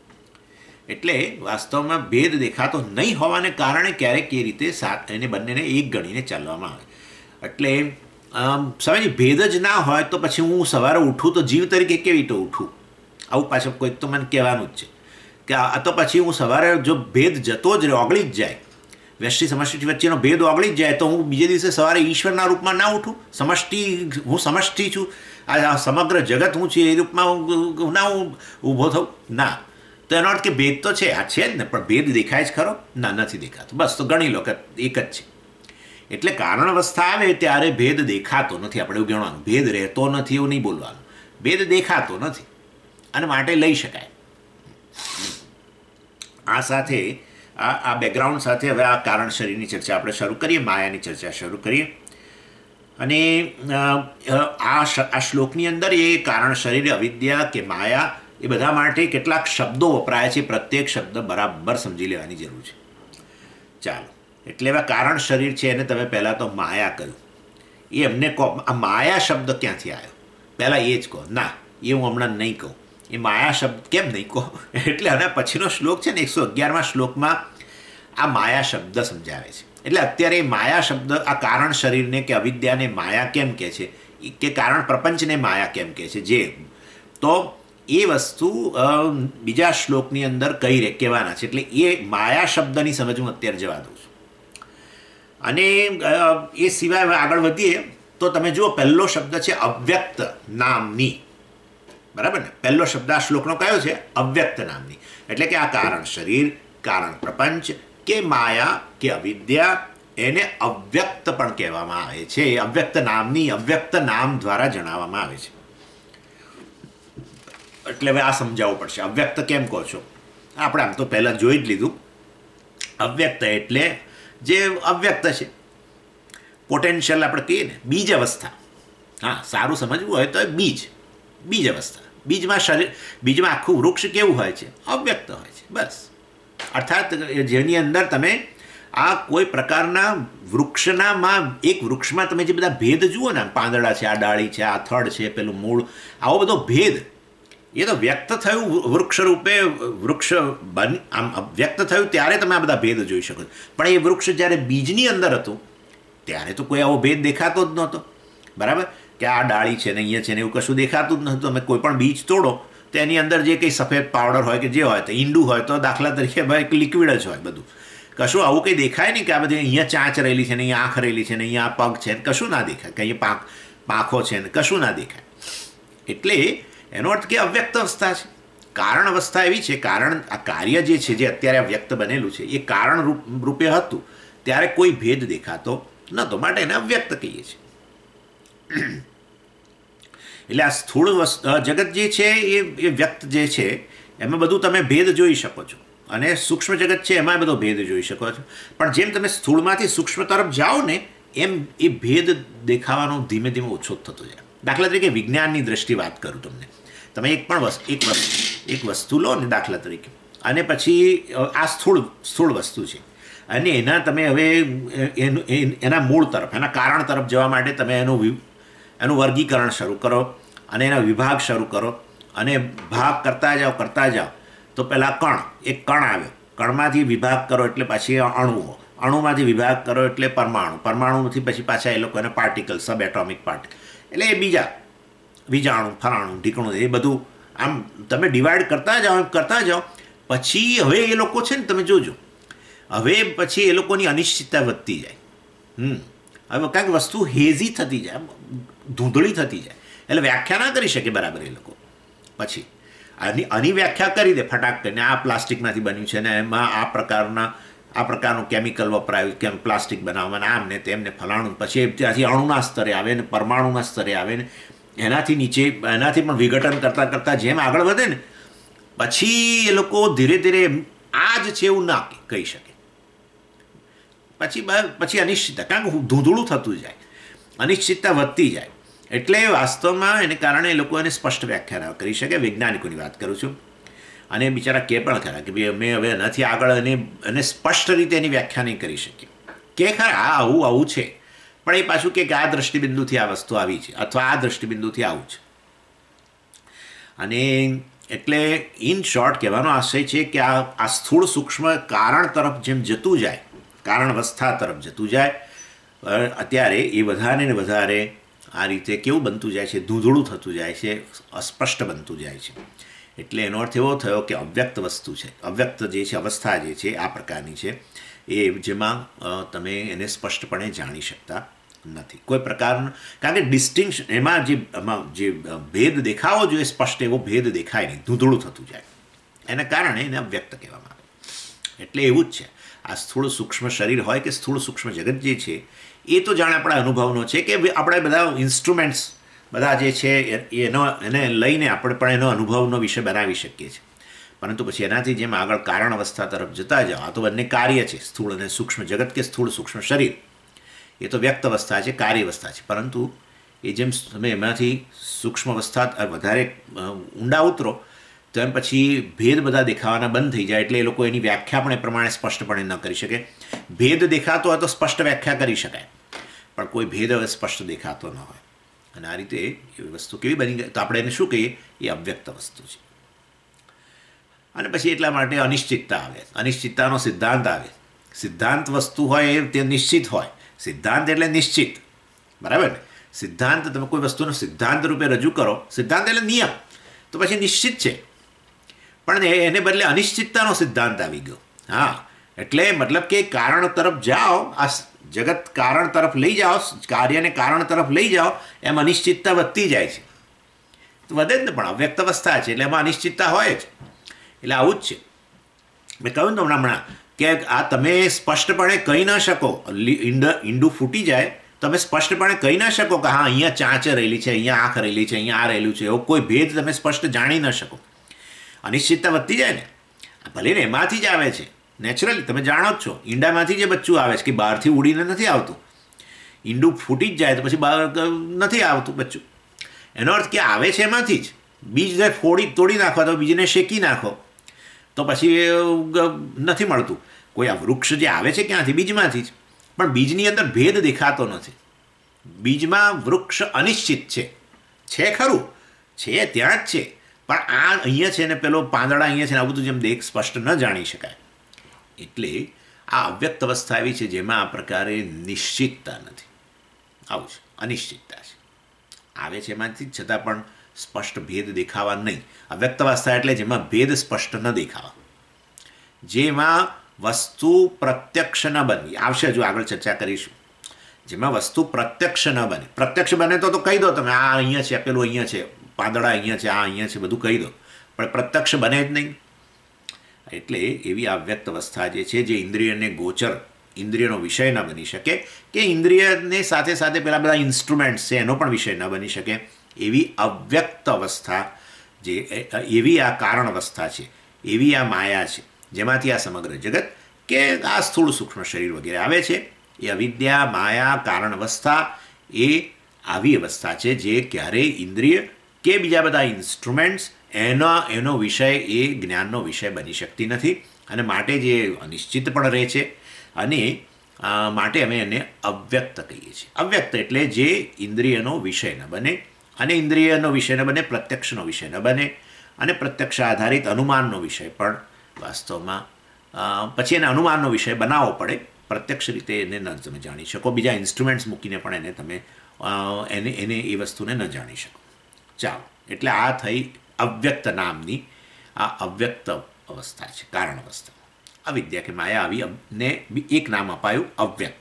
એટલે વાસ્તવમાં ભેદ દેખાતો નહીં હોવાને કારણે ક્યારેક એ રીતે એને બંનેને એક ગણીને ચાલવામાં આવે. એટલે સમજી ભેદ જ ના હોય તો પછી હું સવારે ઉઠું તો જીવ તરીકે કેવી રીતે ઉઠું? આવું પાછું કોઈક તો મને કહેવાનું જ છે કે આ તો પછી હું સવારે જો ભેદ જતો જ રહે, ઓગળી જ જાય, વ્યષ્ટિ સમષ્ટિ વચ્ચેનો ભેદ ઓગળી જ જાય, તો હું બીજે દિવસે સવારે ઈશ્વરના રૂપમાં ના ઉઠું? હું સમષ્ટિ છું, આ સમગ્ર જગત હું છું એ રૂપમાં ના હું ઊભો થઉં? ના. તો એનો અર્થ કે ભેદ તો છે, આ છે જ ને, પણ ભેદ દેખાય જ ખરો? ના, નથી દેખાતો. બસ તો ગણી લો કે એક જ છે. એટલે કારણ અવસ્થા આવે ત્યારે ભેદ દેખાતો નથી. આપણે એવું ગણવાનું, ભેદ રહેતો નથી એવું નહીં બોલવાનું, ભેદ દેખાતો નથી અને માટે લઈ શકાય. આ સાથે આ બેકગ્રાઉન્ડ સાથે હવે આ કારણ શરીરની ચર્ચા આપણે શરૂ કરીએ, માયાની ચર્ચા શરૂ કરીએ. અને આ શ્લોકની અંદર એ કારણ શરીર, અવિદ્યા કે માયા એ બધા માટે કેટલાક શબ્દો વપરાય છે. પ્રત્યેક શબ્દ બરાબર સમજી લેવાની જરૂર છે. ચાલો, એટલે એવા કારણ શરીર છે એને તમે પહેલાં તો માયા કહ્યું. એ એમને કહો, આ માયા શબ્દ ક્યાંથી આવ્યો? પહેલાં એ જ કહો. ના, એ હું હમણાં નહીં કહું. એ માયા શબ્દ કેમ નહીં કહો? એટલે આના પછીનો શ્લોક છે ને 111મા શ્લોકમાં આ માયા શબ્દ સમજાવે છે. એટલે અત્યારે માયા શબ્દ આ કારણ શરીરને કે અવિદ્યાને માયા કેમ કહે છે કે કારણ પ્રપંચને માયા કેમ કહે છે જે, તો એ વસ્તુ બીજા શ્લોકની અંદર કહેવાના છે. એટલે એ માયા શબ્દની સમજ હું અત્યારે જવા દઉં છું. અને એ સિવાય આગળ વધીએ તો તમે જુઓ, પહેલો શબ્દ છે અવ્યક્ત નામની, બરાબર ને? પહેલો શબ્દ આ શ્લોકનો કયો છે? અવ્યક્ત નામની. એટલે કે આ કારણ શરીર, કારણ પ્રપંચ કે માયા કે અવિદ્યા, એને અવ્યક્ત પણ કહેવામાં આવે છે. અવ્યક્ત નામની, અવ્યક્ત નામ દ્વારા જણાવવામાં આવે છે. એટલે હવે આ સમજાવવું પડશે. અવ્યક્ત કેમ કહો છો? આપણે આમ તો પહેલાં જોઈ જ લીધું. અવ્યક્ત એટલે જે અવ્યક્ત છે, પોટેન્શિયલ આપણે કહીએ ને, બીજ અવસ્થા. હા, સારું સમજવું હોય તો બીજ અવસ્થા. બીજમાં આખું વૃક્ષ કેવું હોય છે? અવ્યક્ત હોય છે, બસ. અર્થાત જેની અંદર તમે આ કોઈ પ્રકારના એક વૃક્ષમાં તમે જે બધા ભેદ જુઓ ને, પાંદડા છે, આ ડાળી છે, આ થડ છે, પેલું મૂળ, આવો બધો ભેદ એ તો વ્યક્ત થયું વૃક્ષ રૂપે. વૃક્ષ આમ વ્યક્ત થયું ત્યારે તમે આ બધા ભેદ જોઈ શકો છો. પણ એ વૃક્ષ જ્યારે બીજની અંદર હતું ત્યારે તો કોઈ આવો ભેદ દેખાતો જ નહોતો, બરાબર? કે આ ડાળી છે ને અહીંયા છે ને એવું કશું દેખાતું જ નહોતું. તમે કોઈ પણ બીજ તોડો તો એની અંદર જે કંઈ સફેદ પાવડર હોય કે જે હોય, તો ઈંડું હોય તો દાખલા તરીકે ભાઈ લિક્વિડ જ હોય બધું. કશું આવું કંઈ દેખાય નહીં કે આ બધી અહીંયા ચાંચ રહેલી છે ને અહીંયા આંખ રહેલી છે ને અહીંયા પગ છે ને કશું ના દેખાય, કે અહીંયા પાંખો છે ને કશું ના દેખાય. એટલે એનો અર્થ કે અવ્યક્ત અવસ્થા છે. કારણ અવસ્થા એવી છે, આ કાર્ય જે છે, જે અત્યારે વ્યક્ત બનેલું છે, એ કારણ રૂપે હતું ત્યારે કોઈ ભેદ દેખાતો નહોતો, માટે એને અવ્યક્ત કહીએ છીએ. એટલે આ સ્થૂળ જગત જે છે એ વ્યક્ત જે છે એમાં બધું તમે ભેદ જોઈ શકો છો, અને સૂક્ષ્મ જગત છે એમાં બધો ભેદ જોઈ શકો છો. પણ જેમ તમે સ્થૂળમાંથી સૂક્ષ્મ તરફ જાઓ ને એમ એ ભેદ દેખાવાનો ધીમે ધીમે ઓછો થતો જાય. દાખલા તરીકે વિજ્ઞાનની દ્રષ્ટિ વાત કરું તમને, તમે એક વસ્તુ લો ને દાખલા તરીકે, અને પછી આ સ્થૂળ વસ્તુ છે, અને એના તમે હવે એના મૂળ તરફ, એના કારણ તરફ જવા માટે તમે એનું વર્ગીકરણ શરૂ કરો અને એના વિભાગ શરૂ કરો, અને ભાગ કરતા જાઓ તો પહેલાં એક કણ આવ્યો, કણમાંથી વિભાગ કરો એટલે પછી અણુઓ, અણુમાંથી વિભાગ કરો એટલે પરમાણુથી પછી પાછા એ લોકો એને પાર્ટિકલ, સબ એટોમિક પાર્ટિકલ, એટલે એ બીજાણુ, ફરાણું, ઢીકણું, એ બધું આમ તમે ડિવાઈડ કરતા જાઓ. પછી હવે એ લોકો છે ને, તમે જોજો, હવે પછી એ લોકોની અનિશ્ચિતતા વધતી જાય. હવે કાંઈક વસ્તુ હેઝી થતી જાય, ધૂંધળી થતી જાય, એટલે વ્યાખ્યા ના કરી શકે બરાબર એ લોકો. પછી આની વ્યાખ્યા કરી દે ફટાક કરીને, આ પ્લાસ્ટિકમાંથી બન્યું છે ને એમાં આ પ્રકારનું કેમિકલ વપરાયું, કેમ પ્લાસ્ટિક બનાવવાના, આમ ને તેમને ફલાણું. પછી ત્યાંથી અણુના સ્તરે આવે ને પરમાણુના સ્તરે આવે ને એનાથી નીચે, એનાથી પણ વિઘટન કરતાં જેમ આગળ વધે ને પછી એ લોકો ધીરે ધીરે આ જ છે એવું ના કહી શકે. પછી અનિશ્ચિતતા, કારણ કે ધૂંધળું થતું જાય, અનિશ્ચિતતા વધતી જાય. એટલે વાસ્તવમાં એને કારણે એ લોકો એને સ્પષ્ટ વ્યાખ્યા ના કરી શકે. વૈજ્ઞાનિકોની વાત કરું છું, અને બિચારા કે પણ ખરા કે ભાઈ અમે હવે એનાથી આગળ એને સ્પષ્ટ રીતે એની વ્યાખ્યા નહીં કરી શકીએ. કે ખરા આવું છે, પણ એ પાછું કે આ દ્રષ્ટિબિંદુથી આ વસ્તુ આવી છે, અથવા આ દ્રષ્ટિબિંદુથી આવું છે. અને એટલે ઇન શોર્ટ કહેવાનો આશય છે કે આ સ્થૂળ સૂક્ષ્મ કારણ તરફ જેમ જતું જાય, કારણ અવસ્થા તરફ જતું જાય, અત્યારે એ વધારે ને વધારે આ રીતે કેવું બનતું જાય છે, ધૂંધળું થતું જાય છે, અસ્પષ્ટ બનતું જાય છે. એટલે એનો અર્થ એવો થયો કે અવ્યક્ત વસ્તુ છે, અવ્યક્ત જે છે અવસ્થા જે છે આ પ્રકારની છે, એ જેમાં તમે એને સ્પષ્ટપણે જાણી શકતા નથી કોઈ પ્રકારનો. કારણ કે ડિસ્ટિંક્શન એમાં જે ભેદ દેખાવો જોઈએ સ્પષ્ટ એવો ભેદ દેખાય નહીં, ધૂંધળું થતું જાય, એને કારણે એને અવ્યક્ત કહેવામાં આવે. એટલે એવું જ છે, આ સ્થૂળ સૂક્ષ્મ શરીર હોય કે સ્થૂળ સૂક્ષ્મ જગત જે છે એ તો જાણે આપણા અનુભવનો છે કે આપણે બધા ઇન્સ્ટ્રુમેન્ટ્સ બધા જે છે એને લઈને આપણે પણ એનો અનુભવનો વિષય બનાવી શકીએ છીએ. પરંતુ પછી એનાથી જેમ આગળ કારણ અવસ્થા તરફ જતા જાઓ, આ તો બંને કાર્ય છે, સ્થૂળ અને સૂક્ષ્મ જગત કે સ્થૂળ સૂક્ષ્મ શરીર, એ તો વ્યક્ત અવસ્થા છે, કાર્ય અવસ્થા છે. પરંતુ એ જેમ તમે એમાંથી સૂક્ષ્મ અવસ્થા વધારે ઊંડા ઉતરો તો એમ પછી ભેદ બધા દેખાવાના બંધ થઈ જાય. એટલે એ લોકો એની વ્યાખ્યા પણ એ પ્રમાણે સ્પષ્ટપણે ન કરી શકે. ભેદ દેખાતો હોય તો સ્પષ્ટ વ્યાખ્યા કરી શકાય, પણ કોઈ ભેદ હવે સ્પષ્ટ દેખાતો ન હોય. અને આ રીતે એ વસ્તુ કેવી બની ગઈ તો આપણે એને શું કહીએ, એ અવ્યક્ત વસ્તુ છે. અને પછી એટલા માટે અનિશ્ચિતતા આવે, અનિશ્ચિતતાનો સિદ્ધાંત આવે. સિદ્ધાંત વસ્તુ હોય એ તે નિશ્ચિત હોય, સિદ્ધાંત એટલે નિશ્ચિત, બરાબર ને? સિદ્ધાંત તમે કોઈ વસ્તુનો સિદ્ધાંત રૂપે રજૂ કરો, સિદ્ધાંત એટલે નિયમ, તો પછી નિશ્ચિત છે, પણ એને બદલે અનિશ્ચિતતાનો સિદ્ધાંત આવી ગયો. હા, એટલે મતલબ કે કારણ તરફ જાઓ, આ જગત કારણ તરફ લઈ જાઓ, કાર્યને કારણ તરફ લઈ જાઓ, એમ અનિશ્ચિતતા વધતી જાય છે. તો વધે જ ને, પણ અવ્યક્ત અવસ્થા છે એટલે એમાં અનિશ્ચિતતા હોય જ. એટલે આવું જ છે. મેં કહ્યું ને હમણાં કે આ તમે સ્પષ્ટપણે કહી ના શકો, ઈંડું ફૂટી જાય, તમે સ્પષ્ટપણે કહી ના શકો કે હા અહીંયા ચાંચ રહેલી છે, અહીંયા આંખ રહેલી છે, અહીંયા આ રહેલું છે, એવો કોઈ ભેદ તમે સ્પષ્ટ જાણી ન શકો. અનિશ્ચિતતા વધતી જાય ને. ભલે ને એમાંથી જ આવે છે, નેચરલી તમે જાણો જ છો, ઈંડામાંથી જે બચ્ચું આવે છે, કે બહારથી ઉડીને નથી આવતું. ઈંડું ફૂટી જ જાય તો પછી બહાર નથી આવતું બચ્ચું. એનો અર્થ કે આવે છે એમાંથી જ. બીજને તોડી નાખો તો બીજને શેકી નાખો તો પછી નથી મળતું. કોઈ આ વૃક્ષ જે આવે છે ક્યાંથી? બીજમાંથી જ. પણ બીજની અંદર ભેદ દેખાતો નથી. બીજમાં વૃક્ષ અનિશ્ચિત છે ખરું, છે ત્યાં જ છે, પણ આ અહીંયા છે ને પેલો પાંદડા અહીંયા છે ને આ બધું જેમ સ્પષ્ટ ન જાણી શકાય. એટલે આ અવ્યક્ત અવસ્થા એવી છે જેમાં આ પ્રકારે નિશ્ચિતતા નથી. આવું છે, અનિશ્ચિતતા છે. આવે છે એમાંથી જ, છતાં પણ સ્પષ્ટ ભેદ દેખાવા નહીં. અવ્યક્ત અવસ્થા એટલે જેમાં ભેદ સ્પષ્ટ ન દેખાવા, જેમાં વસ્તુ પ્રત્યક્ષ ન બનવી. આવશે, જો આગળ ચર્ચા કરીશું. જેમાં વસ્તુ પ્રત્યક્ષ ન બને. પ્રત્યક્ષ બને તો કહી દો તમે, આ અહીંયા છે, પેલું અહીંયા છે, પાંદડા અહીંયા છે, આ અહીંયા છે, બધું કહી દો, પણ પ્રત્યક્ષ બને જ નહીં. એટલે એવી અવ્યક્ત અવસ્થા જે છે, જે ઇન્દ્રિયને ગોચર, ઇન્દ્રિયનો વિષય ન બની શકે, કે ઇન્દ્રિયને સાથે સાથે પેલા બધા ઇન્સ્ટ્રુમેન્ટ્સ છે એનો પણ વિષય ન બની શકે, એવી અવ્યક્ત અવસ્થા, જે એવી આ કારણ અવસ્થા છે, એવી આ માયા છે, જેમાંથી આ સમગ્ર જગત કે આ સ્થૂળ સૂક્ષ્મ શરીર વગેરે આવે છે. એ અવિદ્યા, માયા, કારણ અવસ્થા એ આવી અવસ્થા છે જે ક્યારેય ઇન્દ્રિય કે બીજા બધા ઇન્સ્ટ્રુમેન્ટ્સ એનો વિષય, એ જ્ઞાનનો વિષય બની શકતી નથી. અને માટે જે અનિશ્ચિત પણ રહે છે, અને માટે અમે એને અવ્યક્ત કહીએ છીએ. અવ્યક્ત એટલે જે ઇન્દ્રિયનો વિષય ન બને, અને ઇન્દ્રિયનો વિષય ન બને, પ્રત્યક્ષનો વિષય ન બને, અને પ્રત્યક્ષ આધારિત અનુમાનનો વિષય પણ વાસ્તવમાં પછી એને અનુમાનનો વિષય બનાવવો પડે. પ્રત્યક્ષ રીતે એને ન તમે જાણી શકો, બીજા ઇન્સ્ટ્રુમેન્ટ્સ મૂકીને પણ એને તમે એને એ વસ્તુને ન જાણી શકો. ચાલો, એટલે આ થઈ અવ્યક્ત નામની આ અવ્યક્ત અવસ્થા છે, કારણ અવસ્થા. અવિદ્યા કે માયા આવી ને એક નામ અપાયું અવ્યક્ત.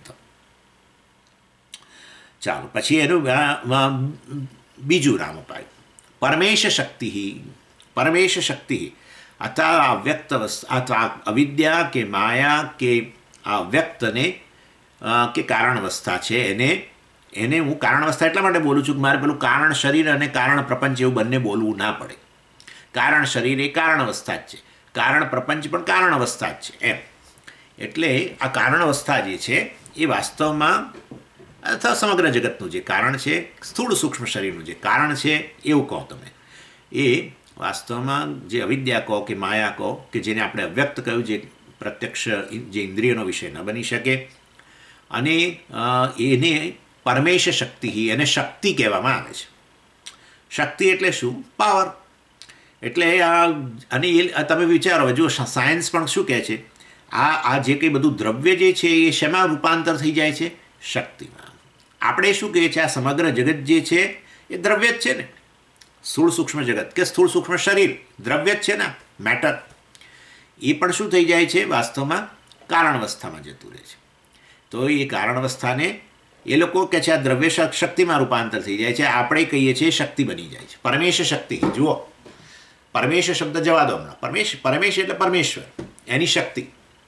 ચાલો, પછી એનું બીજું નામ અપાયું પરમેશ શક્તિ. પરમેશ શક્તિ અથવા અવ્યક્ત અવસ્થા, અથવા અવિદ્યા કે માયા કે આ વ્યક્તને કે કારણ અવસ્થા છે, એને હું કારણ અવસ્થા એટલા માટે બોલું છું કે મારે પેલું કારણ શરીર અને કારણ પ્રપંચ એવું બંને બોલવું ના પડે. કારણ શરીર એ કારણ અવસ્થા જ છે, કારણ પ્રપંચ પણ કારણ અવસ્થા જ છે એમ. એટલે આ કારણ અવસ્થા જે છે એ વાસ્તવમાં અથવા સમગ્ર જગતનું જે કારણ છે, સ્થૂળ સૂક્ષ્મ શરીરનું જે કારણ છે એવું કહો તમે, એ વાસ્તવમાં જે અવિદ્યા કહો કે માયા કહો, કે જેને આપણે અવ્યક્ત કહ્યું, જે પ્રત્યક્ષ, જે ઇન્દ્રિયનો વિષય ન બની શકે, અને એને પરમેશ શક્તિ, એને શક્તિ કહેવામાં આવે છે. શક્તિ એટલે શું? પાવર. એટલે અને એ તમે વિચારો, જો સાયન્સ પણ શું કહે છે, આ જે કંઈ બધું દ્રવ્ય જે છે એ શેમાં રૂપાંતર થઈ જાય છે? શક્તિમાં. આપણે શું કહીએ છીએ, આ સમગ્ર જગત જે છે એ દ્રવ્ય જ છે ને. સ્થૂળ સૂક્ષ્મ જગત કે સ્થૂળ સૂક્ષ્મ શરીર દ્રવ્ય જ છે ને, મેટર. એ પણ શું થઈ જાય છે? વાસ્તવમાં કારણ અવસ્થામાં જતું રહે છે. તો એ કારણ અવસ્થાને એ લોકો કહે છે આ દ્રવ્ય શક્તિમાં રૂપાંતર થઈ જાય છે. આપણે કહીએ છીએ શક્તિ બની જાય છે, પરમેશ શક્તિ. જુઓ, પરમેશ શબ્દ જવા દો હમણાં. પરમેશ એટલે પરમેશ્વર, એની શક્તિ.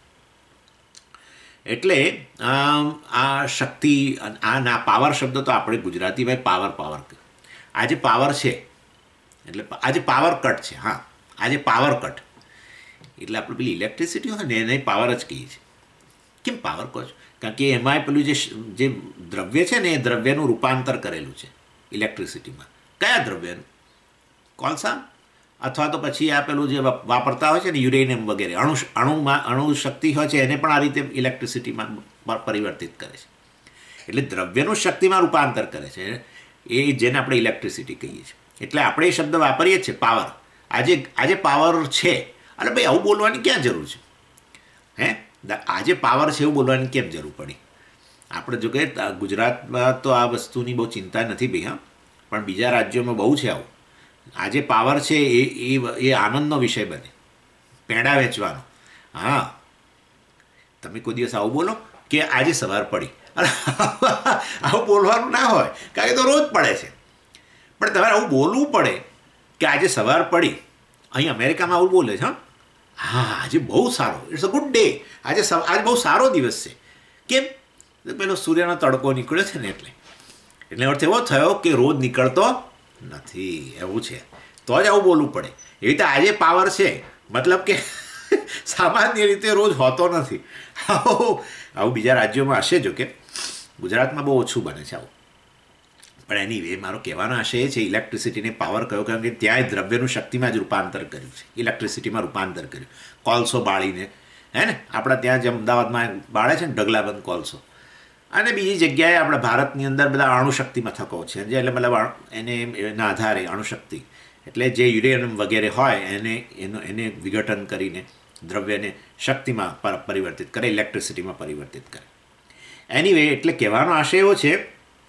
એટલે આ શક્તિ, આ પાવર શબ્દ તો આપણે ગુજરાતીમાં પાવર આ જે પાવર છે, એટલે આજે પાવર કટ છે. હા, આજે પાવર કટ એટલે આપણે પેલી ઇલેક્ટ્રિસિટી હોય ને એને પાવર જ કહીએ છીએ. કેમ પાવર કહો છો? કારણ કે એમાંય પેલું જે દ્રવ્ય છે ને, એ દ્રવ્યનું રૂપાંતર કરેલું છે ઇલેક્ટ્રિસિટીમાં. કયા દ્રવ્યનું? કોલસા, અથવા તો પછી આ પેલું જે વાપરતા હોય છે ને, યુરેનિયમ વગેરે, અણુ શક્તિ હોય છે, એને પણ આ રીતે ઇલેક્ટ્રિસિટીમાં પરિવર્તિત કરે છે. એટલે દ્રવ્યનું શક્તિમાં રૂપાંતર કરે છે, એ જેને આપણે ઇલેક્ટ્રિસિટી કહીએ છીએ. એટલે આપણે એ શબ્દ વાપરીએ છીએ, પાવર. આજે પાવર છે, અરે ભાઈ આવું બોલવાની ક્યાં જરૂર છે? આજે પાવર છે એવું બોલવાની કેમ જરૂર પડી? આપણે જો કે ગુજરાતમાં તો આ વસ્તુની બહુ ચિંતા નથી ભાઈ, હા, પણ બીજા રાજ્યોમાં બહુ છે આવું. આજે પાવર છે એ આનંદનો વિષય બને, પેંડા વેચવાનો. હા, તમે કોઈ દિવસ આવું બોલો કે આજે સવાર પડી, આવું બોલવાનું ના હોય, કારણ કે તો રોજ પડે છે. પણ તમારે આવું બોલવું પડે કે આજે સવાર પડી. અહીં અમેરિકામાં આવું બોલે છે, હા, આજે બહુ સારો, ઇટ્સ અ ગુડ ડે, આજે બહુ સારો દિવસ છે. કેમ? પેલો સૂર્યનો તડકો નીકળ્યો છે ને એટલે અર્થ એવો થયો કે રોજ નીકળતો નથી, એવું છે, તો જ આવું બોલવું પડે. એવી રીતે આજે પાવર છે, મતલબ કે સામાન્ય રીતે રોજ હોતો નથી. આવું બીજા રાજ્યોમાં હશે, જો કે ગુજરાતમાં બહુ ઓછું બને છે આવું. પણ એની વે મારો કહેવાનો આશય એ છે, ઇલેક્ટ્રિસિટીને પાવર કયો, કારણ કે ત્યાં દ્રવ્યનું શક્તિમાં જ રૂપાંતર કર્યું છે, ઇલેક્ટ્રિસિટીમાં રૂપાંતર કર્યું. કોલસો બાળીને, હે ને, આપણા ત્યાં જેમ અમદાવાદમાં બાળે છે ને ઢગલાબંધ કોલસો, અને બીજી જગ્યાએ આપણા ભારતની અંદર બધા અણુશક્તિ મથકો છે, જે એટલે મતલબ એના આધારે અણુશક્તિ એટલે જે યુરેનિયમ વગેરે હોય એને વિઘટન કરીને દ્રવ્યને શક્તિમાં પરિવર્તિત કરે, ઇલેક્ટ્રિસિટીમાં પરિવર્તિત કરે. એનીવે, એટલે કહેવાનો આશય એવો છે,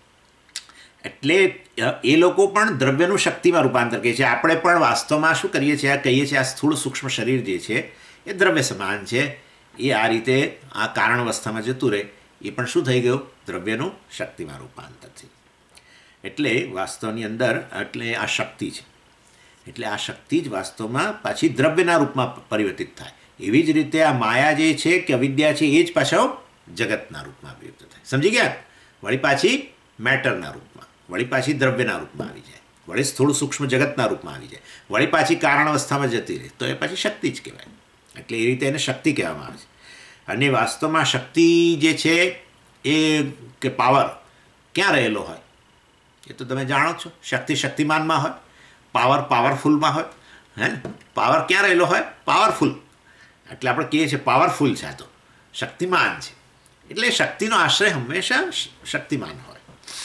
એટલે એ લોકો પણ દ્રવ્યનું શક્તિમાં રૂપાંતર કહે છે. આપણે પણ વાસ્તવમાં શું કરીએ છીએ, કહીએ છીએ આ સ્થૂળ સૂક્ષ્મ શરીર જે છે એ દ્રવ્ય સમાન છે, એ આ રીતે આ કારણ અવસ્થામાં જતું રહે, એ પણ શું થઈ ગયું, દ્રવ્યનું શક્તિમાં રૂપાંતર થયું. એટલે વાસ્તવની અંદર એટલે આ શક્તિ છે, એટલે આ શક્તિ જ વાસ્તવમાં પાછી દ્રવ્યના રૂપમાં પરિવર્તિત થાય. એવી જ રીતે આ માયા જે છે કે અવિદ્યા છે, એ જ પાછો જગતના રૂપમાં પરિવર્તિત થાય. સમજી ગયા? વળી પાછી મેટરના રૂપમાં, વળી પાછી દ્રવ્યના રૂપમાં આવી જાય, વળી સ્થૂળ સૂક્ષ્મ જગતના રૂપમાં આવી જાય, વળી પાછી કારણ અવસ્થામાં જતી રહે, તો એ પાછી શક્તિ જ કહેવાય. એટલે એ રીતે એને શક્તિ કહેવામાં આવે છે. અને વાસ્તવમાં શક્તિ જે છે એ કે પાવર ક્યાં રહેલો હોય એ તો તમે જાણો છો. શક્તિ શક્તિમાનમાં હોય, પાવર પાવરફુલમાં હોય, હે ને. પાવર ક્યાં રહેલો હોય? પાવરફુલ. એટલે આપણે કહીએ છીએ પાવરફુલ છે, આ તો શક્તિમાન છે. એટલે શક્તિનો આશ્રય હંમેશા શક્તિમાન હોય.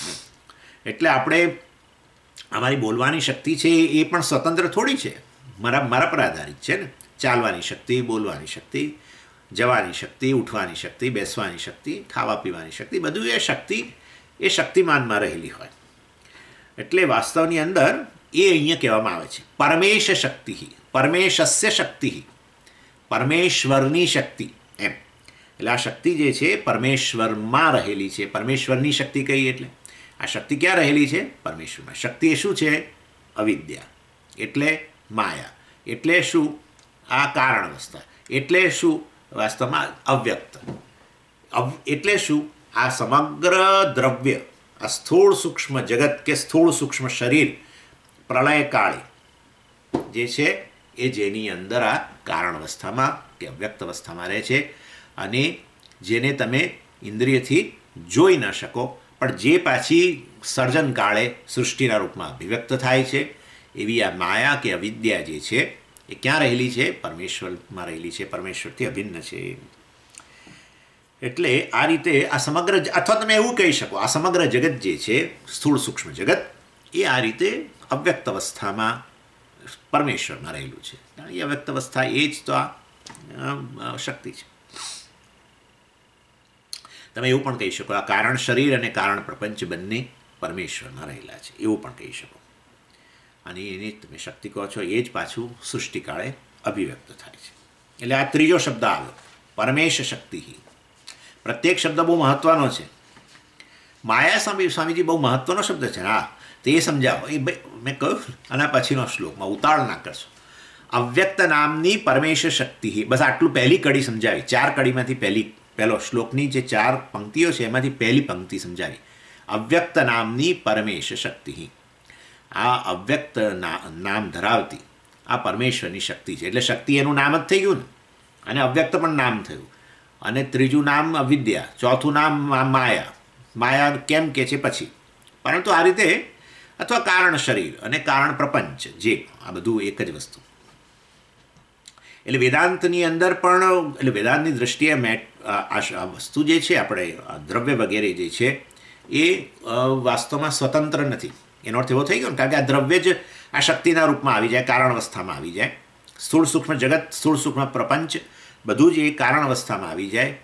એટલે આપણે અમારી બોલવાની શક્તિ છે એ પણ સ્વતંત્ર થોડી છે, મારા પર આધારિત છે ને. ચાલવાની શક્તિ, બોલવાની શક્તિ, જવાની શક્તિ, ઉઠવાની શક્તિ, બેસવાની શક્તિ, ખાવા પીવાની શક્તિ, બધું એ શક્તિ એ શક્તિમાનમાં રહેલી હોય. એટલે વાસ્તવની અંદર એ અહીંયા કહેવામાં આવે છે પરમેશ શક્તિ, પરમેશસ્ય શક્તિ, પરમેશ્વરની શક્તિ એમ. એટલે આ શક્તિ જે છે પરમેશ્વરમાં રહેલી છે. પરમેશ્વરની શક્તિ કહીએ એટલે આ શક્તિ ક્યાં રહેલી છે? પરમેશ્વરમાં. શક્તિ એ શું છે? અવિદ્યા, એટલે માયા, એટલે શું? આ કારણ અવસ્થા, એટલે શું? વાસ્તવમાં અવ્યક્ત, એટલે શું? આ સમગ્ર દ્રવ્ય, આ સ્થૂળ સૂક્ષ્મ જગત કે સ્થૂળ સૂક્ષ્મ શરીર પ્રલય કાળે જે છે એ જેની અંદર આ કારણ અવસ્થામાં કે અવ્યક્ત અવસ્થામાં રહે છે, અને જેને તમે ઇન્દ્રિયથી જોઈ ન શકો, પણ જે પાછી સર્જન કાળે સૃષ્ટિના રૂપમાં અભિવ્યક્ત થાય છે, એવી આ માયા કે અવિદ્યા જે છે એ ક્યાં રહેલી છે? પરમેશ્વરમાં રહેલી છે, પરમેશ્વરથી અભિન્ન છે. એટલે આ રીતે આ સમગ્ર, અથવા તમે એવું કહી શકો આ સમગ્ર જગત જે છે સ્થૂળ સૂક્ષ્મ જગત એ આ રીતે અવ્યક્ત અવસ્થામાં પરમેશ્વરમાં રહેલું છે. એ અવ્યક્ત અવસ્થા એ જ તો આ શક્તિ છે. તમે એવું પણ કહી શકો આ કારણ શરીર અને કારણ પ્રપંચ બંને પરમેશ્વરમાં રહેલા છે, એવું પણ કહી શકો. અને એની તમે શક્તિ કહો છો એ જ પાછું સૃષ્ટિકાળે અભિવ્યક્ત થાય છે. એટલે આ ત્રીજો શબ્દ આવ્યો, પરમેશ શક્તિ. પ્રત્યેક શબ્દ બહુ મહત્વનો છે. માયા સ્વામીજી બહુ મહત્વનો શબ્દ છે. હા, તો એ સમજાવો. એ મેં કહ્યું આના પછીનો શ્લોકમાં ઉતાળ ના કરશો. અવ્યક્ત નામની પરમેશ શક્તિ, બસ આટલું પહેલી કડી સમજાવી. 4 કડીમાંથી પહેલો શ્લોકની જે 4 પંક્તિઓ છે એમાંથી પહેલી પંક્તિ સમજાવી. અવ્યક્ત નામની પરમેશ શક્તિ. આ અવ્યક્ત નામ ધરાવતી આ પરમેશ્વરની શક્તિ છે. એટલે શક્તિ એનું નામ જ થઈ ગયું ને, અને અવ્યક્ત પણ નામ થયું, અને ત્રીજું નામ અવિદ્યા, ચોથું નામ માયા. માયા કેમ કે છે પછી, પરંતુ આ રીતે, અથવા કારણ શરીર અને કારણ પ્રપંચ, જે આ બધું એક જ વસ્તુ. એટલે વેદાંતની અંદર પણ, એટલે વેદાંતની દ્રષ્ટિએ આ વસ્તુ જે છે આપણે દ્રવ્ય વગેરે જે છે એ વાસ્તવમાં સ્વતંત્ર નથી. એનો અર્થ એવો થઈ ગયો ને, કારણ કે આ દ્રવ્ય જ આ શક્તિના રૂપમાં આવી જાય, કારણ અવસ્થામાં આવી જાય. સ્થૂળ સૂક્ષ્મ જગત, સ્થૂળ સૂક્ષ્મ પ્રપંચ બધું જ એ કારણ અવસ્થામાં આવી જાય.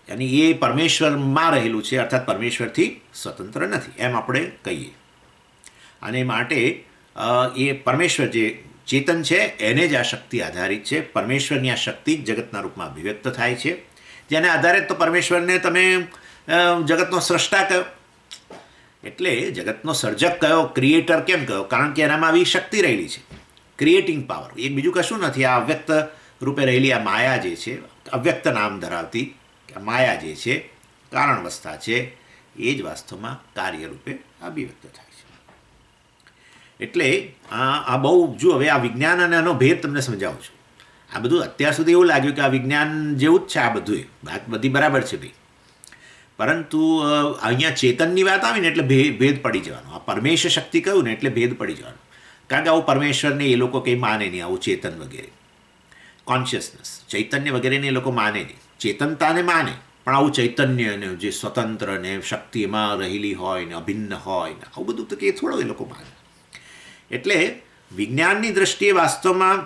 અને એ પરમેશ્વરમાં રહેલું છે, અર્થાત પરમેશ્વરથી સ્વતંત્ર નથી એમ આપણે કહીએ. અને માટે એ પરમેશ્વર જે ચેતન છે એને જ આ શક્તિ આધારિત છે. પરમેશ્વરની આ શક્તિ જગતના રૂપમાં અભિવ્યક્ત થાય છે, જેને આધારે તો પરમેશ્વરને તમે જગતનો સ્રષ્ટા કહો. એટલે જગતનો સર્જક કયો, ક્રિએટર કેમ કયો? કારણ કે એનામાં આવી શક્તિ રહેલી છે, ક્રિએટિંગ પાવર. એક બીજું કશું નથી. આ અવ્યક્ત રૂપે રહેલી આ માયા જે છે, અવ્યક્ત નામ ધરાવતી માયા જે છે, કારણવસ્થા છે, એ જ વાસ્તવમાં કાર્ય રૂપે અભિવ્યક્ત થાય છે. એટલે આ બહુ જો હવે આ વિજ્ઞાન અને આનો ભેદ તમને સમજાવું છું. આ બધું અત્યાર સુધી એવું લાગ્યું કે આ વિજ્ઞાન જેવું જ છે, આ બધું વાત બધી બરાબર છે ભાઈ. પરંતુ અહીંયા ચેતનની વાત આવી ને એટલે ભેદ પડી જવાનો. આ પરમેશ શક્તિ કહ્યું ને એટલે ભેદ પડી જવાનો. કારણ કે આવું પરમેશ્વરને એ લોકો કંઈ માને નહીં, આવું ચેતન વગેરે, કોન્શિયસનેસ, ચૈતન્ય વગેરેને એ લોકો માને નહીં. ચેતનતાને માને, પણ આવું ચૈતન્યને જે સ્વતંત્ર ને શક્તિ એમાં રહેલી હોય ને અભિન્ન હોય ને આવું બધું તો કે થોડો એ લોકો માને. એટલે વિજ્ઞાનની દ્રષ્ટિએ વાસ્તવમાં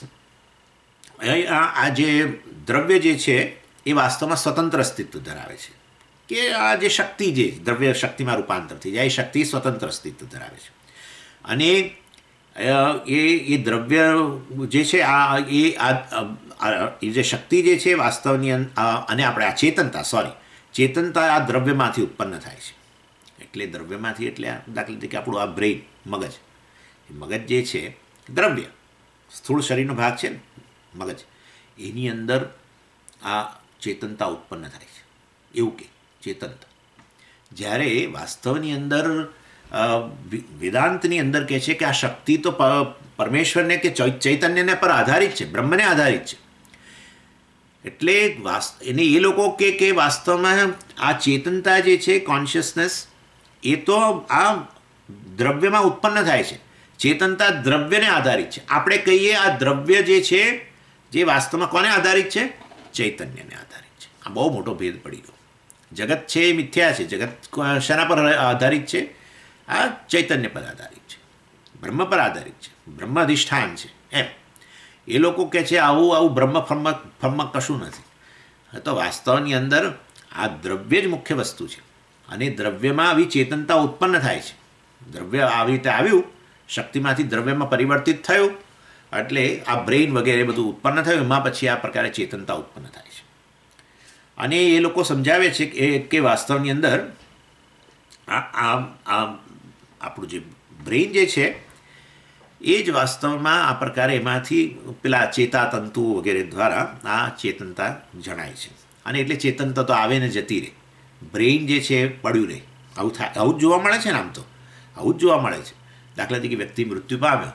આ જે દ્રવ્ય જે છે એ વાસ્તવમાં સ્વતંત્ર અસ્તિત્વ ધરાવે છે. કે આ જે શક્તિ જે દ્રવ્ય શક્તિમાં રૂપાંતર થઈ જાય, એ શક્તિ સ્વતંત્ર અસ્તિત્વ ધરાવે છે. અને એ દ્રવ્ય જે છે એ જે શક્તિ જે છે વાસ્તવની અને આપણે આ ચેતનતા આ દ્રવ્યમાંથી ઉત્પન્ન થાય છે. એટલે દ્રવ્યમાંથી એટલે દાખલા તરીકે આપણું આ બ્રેઇન, મગજ જે છે દ્રવ્ય, સ્થૂળ શરીરનો ભાગ છે ને મગજ, એની અંદર આ ચેતનતા ઉત્પન્ન થાય છે. એવું કે ચેતનતા જ્યારે વાસ્તવની અંદર વેદાંતની અંદર કહે છે કે આ શક્તિ તો પરમેશ્વરને કે ચૈતન્યને પર આધારિત છે, બ્રહ્મને આધારિત છે. એટલે એને એ લોકો કે વાસ્તવમાં આ ચેતનતા જે છે, કોન્શિયસનેસ, એ તો આ દ્રવ્યમાં ઉત્પન્ન થાય છે. ચેતનતા દ્રવ્યને આધારિત છે. આપણે કહીએ આ દ્રવ્ય જે છે જે વાસ્તવમાં કોને આધારિત છે? ચૈતન્યને આધારિત છે. આ બહુ મોટો ભેદ પડી ગયો. જગત છે એ મિથ્યા છે. જગત શાના પર આધારિત છે? આ ચૈતન્ય પર આધારિત છે, બ્રહ્મ પર આધારિત છે, બ્રહ્મ અધિષ્ઠાન છે. એમ એ લોકો કહે છે આવું બ્રહ્મ ફર્મ કશું નથી. તો વાસ્તવની અંદર આ દ્રવ્ય જ મુખ્ય વસ્તુ છે. અને દ્રવ્યમાં આવી ચેતનતા ઉત્પન્ન થાય છે. દ્રવ્ય આવી રીતે આવ્યું, શક્તિમાંથી દ્રવ્યમાં પરિવર્તિત થયું, એટલે આ બ્રેઇન વગેરે બધું ઉત્પન્ન થયું. એમાં પછી આ પ્રકારે ચેતનતા ઉત્પન્ન થાય છે. અને એ લોકો સમજાવે છે કે વાસ્તવની અંદર આપણું જે બ્રેઇન જે છે એ જ વાસ્તવમાં આ પ્રકારે એમાંથી પેલા ચેતાતંતુઓ વગેરે દ્વારા આ ચેતનતા જણાય છે. અને એટલે ચેતનતા તો આવે ને જતી રહે, બ્રેઇન જે છે પડ્યું રહે. આવું થાય, આવું જ જોવા મળે છે ને. આમ તો આવું જ જોવા મળે છે. દાખલા તરીકે વ્યક્તિ મૃત્યુ પામ્યો